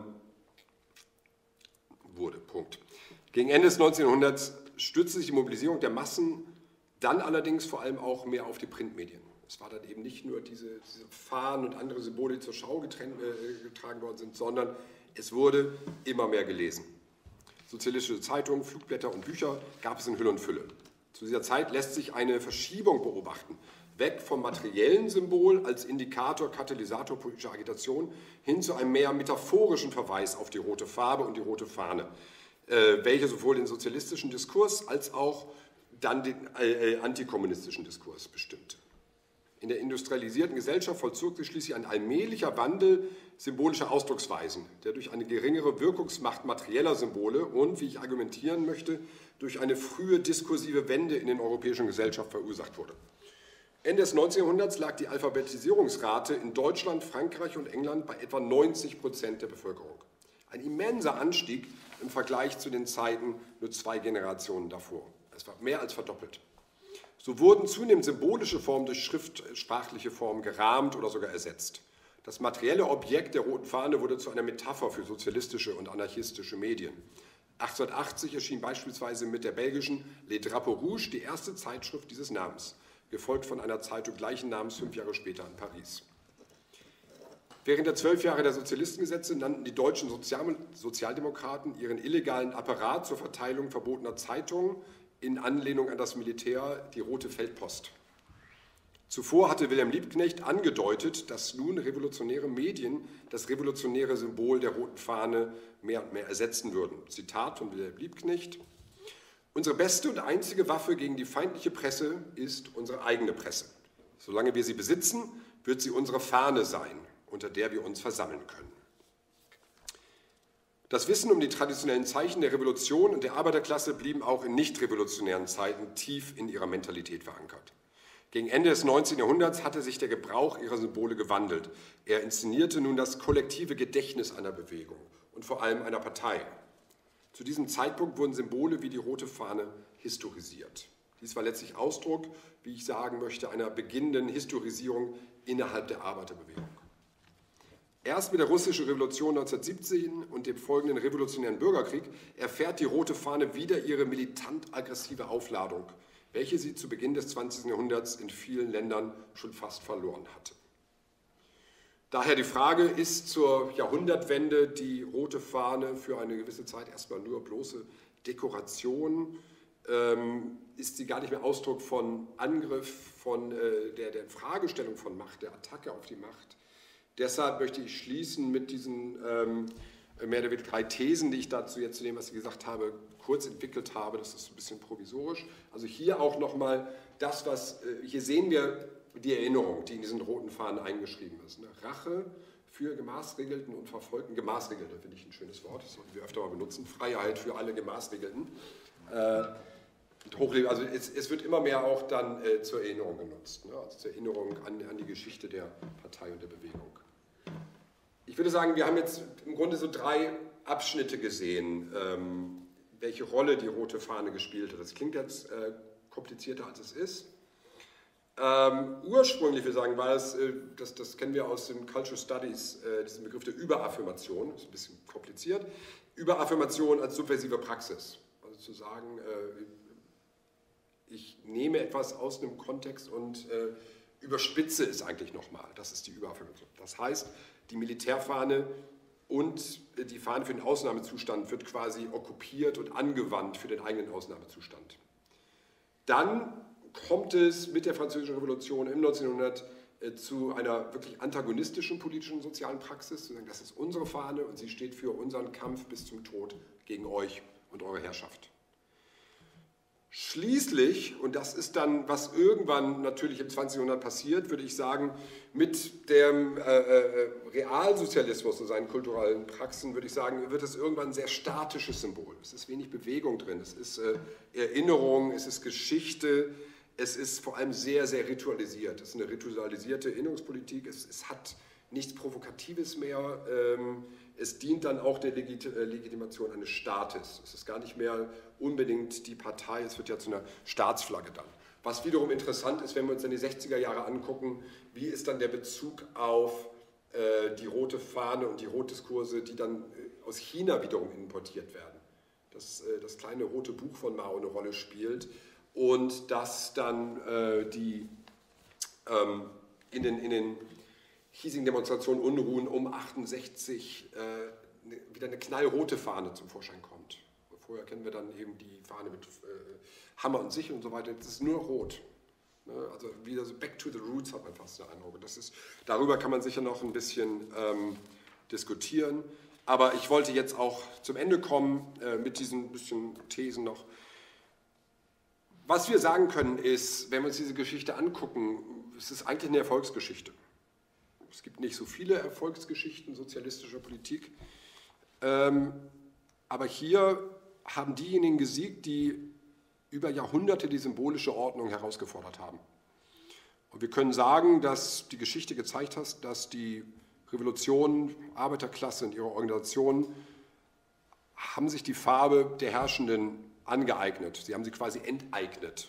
B: wurde, Punkt. Gegen Ende des neunzehnten. Stützte sich die Mobilisierung der Massen dann allerdings vor allem auch mehr auf die Printmedien. Es war dann eben nicht nur diese, diese Fahnen und andere Symbole, die zur Schau getrennt, äh, getragen worden sind, sondern es wurde immer mehr gelesen. Sozialistische Zeitungen, Flugblätter und Bücher gab es in Hülle und Fülle. Zu dieser Zeit lässt sich eine Verschiebung beobachten. Weg vom materiellen Symbol als Indikator, Katalysator politischer Agitation hin zu einem mehr metaphorischen Verweis auf die rote Farbe und die rote Fahne, äh, welche sowohl den sozialistischen Diskurs als auch dann den äh, antikommunistischen Diskurs bestimmte. In der industrialisierten Gesellschaft vollzog sich schließlich ein allmählicher Wandel symbolischer Ausdrucksweisen, der durch eine geringere Wirkungsmacht materieller Symbole und, wie ich argumentieren möchte, durch eine frühe diskursive Wende in den europäischen Gesellschaften verursacht wurde. Ende des neunzehnten. Jahrhunderts lag die Alphabetisierungsrate in Deutschland, Frankreich und England bei etwa neunzig Prozent der Bevölkerung. Ein immenser Anstieg im Vergleich zu den Zeiten nur zwei Generationen davor. Es war mehr als verdoppelt. So wurden zunehmend symbolische Formen durch schriftsprachliche Formen gerahmt oder sogar ersetzt. Das materielle Objekt der roten Fahne wurde zu einer Metapher für sozialistische und anarchistische Medien. achtzehnhundertachtzig erschien beispielsweise mit der belgischen Les Drapeaux Rouges die erste Zeitschrift dieses Namens, gefolgt von einer Zeitung gleichen Namens fünf Jahre später in Paris. Während der zwölf Jahre der Sozialistengesetze nannten die deutschen Sozial Sozialdemokraten ihren illegalen Apparat zur Verteilung verbotener Zeitungen in Anlehnung an das Militär die Rote Feldpost. Zuvor hatte Wilhelm Liebknecht angedeutet, dass nun revolutionäre Medien das revolutionäre Symbol der roten Fahne mehr und mehr ersetzen würden. Zitat von Wilhelm Liebknecht: Unsere beste und einzige Waffe gegen die feindliche Presse ist unsere eigene Presse. Solange wir sie besitzen, wird sie unsere Fahne sein, unter der wir uns versammeln können. Das Wissen um die traditionellen Zeichen der Revolution und der Arbeiterklasse blieben auch in nicht revolutionären Zeiten tief in ihrer Mentalität verankert. Gegen Ende des neunzehnten. Jahrhunderts hatte sich der Gebrauch ihrer Symbole gewandelt. Er inszenierte nun das kollektive Gedächtnis einer Bewegung und vor allem einer Partei. Zu diesem Zeitpunkt wurden Symbole wie die rote Fahne historisiert. Dies war letztlich Ausdruck, wie ich sagen möchte, einer beginnenden Historisierung innerhalb der Arbeiterbewegung. Erst mit der russischen Revolution neunzehnhundertsiebzehn und dem folgenden revolutionären Bürgerkrieg erfährt die rote Fahne wieder ihre militant-aggressive Aufladung, welche sie zu Beginn des zwanzigsten. Jahrhunderts in vielen Ländern schon fast verloren hatte. Daher die Frage, ist zur Jahrhundertwende die rote Fahne für eine gewisse Zeit erstmal nur bloße Dekoration? Ähm, ist sie gar nicht mehr Ausdruck von Angriff, von äh, der, der Fragestellung von Macht, der Attacke auf die Macht? Deshalb möchte ich schließen mit diesen ähm, mehr oder weniger drei Thesen, die ich dazu jetzt zu dem, was ich gesagt habe, kurz entwickelt habe. Das ist ein bisschen provisorisch. Also hier auch nochmal das, was, äh, hier sehen wir die Erinnerung, die in diesen roten Fahnen eingeschrieben ist. Ne? Rache für Gemaßregelten und Verfolgten. Gemaßregelte finde ich ein schönes Wort, das sollten wir öfter mal benutzen. Freiheit für alle Gemaßregelten. Äh, also es, es wird immer mehr auch dann äh, zur Erinnerung genutzt, ne? Also zur Erinnerung an, an die Geschichte der Partei und der Bewegung. Ich würde sagen, wir haben jetzt im Grunde so drei Abschnitte gesehen, ähm, welche Rolle die rote Fahne gespielt hat. Das klingt jetzt äh, komplizierter, als es ist. Ähm, ursprünglich, wir sagen, war es, äh, das, das kennen wir aus den Cultural Studies, äh, diesen Begriff der Überaffirmation, das ist ein bisschen kompliziert. Überaffirmation als subversive Praxis, also zu sagen, äh, ich nehme etwas aus einem Kontext und äh, überspitze es eigentlich nochmal. Das ist die Überaffirmation. Das heißt, die Militärfahne und die Fahne für den Ausnahmezustand wird quasi okkupiert und angewandt für den eigenen Ausnahmezustand. Dann kommt es mit der Französischen Revolution im neunzehnten. Jahrhundert äh, zu einer wirklich antagonistischen politischen und sozialen Praxis, zu sagen, das ist unsere Fahne und sie steht für unseren Kampf bis zum Tod gegen euch und eure Herrschaft. Schließlich, und das ist dann, was irgendwann natürlich im zwanzigsten Jahrhundert passiert, würde ich sagen, mit dem äh, äh, Realsozialismus und seinen kulturellen Praxen, würde ich sagen, wird es irgendwann ein sehr statisches Symbol. Es ist wenig Bewegung drin, es ist äh, Erinnerung, es ist Geschichte, es ist vor allem sehr, sehr ritualisiert. Es ist eine ritualisierte Erinnerungspolitik, es, es hat nichts Provokatives mehr. Ähm, Es dient dann auch der Legitimation eines Staates. Es ist gar nicht mehr unbedingt die Partei, es wird ja zu einer Staatsflagge dann. Was wiederum interessant ist, wenn wir uns dann die sechziger Jahre angucken, wie ist dann der Bezug auf äh, die rote Fahne und die Rotdiskurse, die dann äh, aus China wiederum importiert werden. Dass äh, das kleine rote Buch von Mao eine Rolle spielt und dass dann äh, die ähm, in den, in den hiesigen Demonstrationen, Unruhen um achtundsechzig äh, wieder eine knallrote Fahne zum Vorschein kommt. Vorher kennen wir dann eben die Fahne mit äh, Hammer und Sichel und so weiter. Das ist nur rot. Ne? Also wieder so back to the roots hat man fast den Eindruck. Das ist, darüber kann man sicher noch ein bisschen ähm, diskutieren. Aber ich wollte jetzt auch zum Ende kommen äh, mit diesen bisschen Thesen noch. Was wir sagen können ist, wenn wir uns diese Geschichte angucken, es ist eigentlich eine Erfolgsgeschichte. Es gibt nicht so viele Erfolgsgeschichten sozialistischer Politik, ähm, aber hier haben diejenigen gesiegt, die über Jahrhunderte die symbolische Ordnung herausgefordert haben. Und wir können sagen, dass die Geschichte gezeigt hat, dass die Revolution, Arbeiterklasse und ihre Organisation haben sich die Farbe der Herrschenden angeeignet. Sie haben sie quasi enteignet.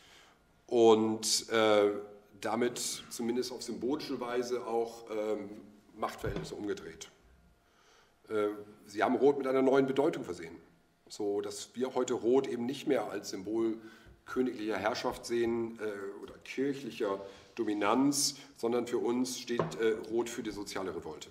B: Und äh, damit zumindest auf symbolische Weise auch ähm, Machtverhältnisse umgedreht. Äh, sie haben Rot mit einer neuen Bedeutung versehen, so dass wir heute Rot eben nicht mehr als Symbol königlicher Herrschaft sehen äh, oder kirchlicher Dominanz, sondern für uns steht äh, Rot für die soziale Revolte.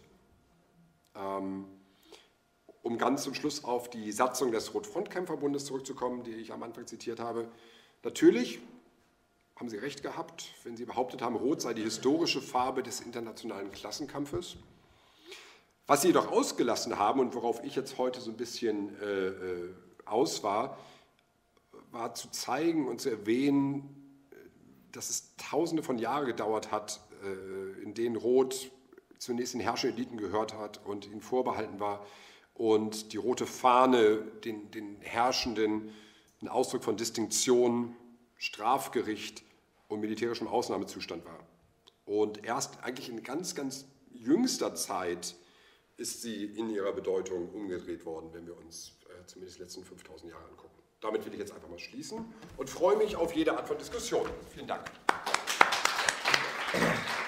B: Ähm, um ganz zum Schluss auf die Satzung des Rotfrontkämpferbundes zurückzukommen, die ich am Anfang zitiert habe, natürlich haben Sie recht gehabt, wenn Sie behauptet haben, Rot sei die historische Farbe des internationalen Klassenkampfes. Was Sie jedoch ausgelassen haben und worauf ich jetzt heute so ein bisschen äh, aus war, war zu zeigen und zu erwähnen, dass es tausende von Jahren gedauert hat, äh, in denen Rot zunächst den herrschenden Eliten gehört hat und ihnen vorbehalten war und die rote Fahne den, den Herrschenden ein Ausdruck von Distinktion, Strafgericht und militärischem Ausnahmezustand war. Und erst eigentlich in ganz, ganz jüngster Zeit ist sie in ihrer Bedeutung umgedreht worden, wenn wir uns äh, zumindest die letzten fünftausend Jahre angucken. Damit will ich jetzt einfach mal schließen und freue mich auf jede Art von Diskussion. Vielen Dank.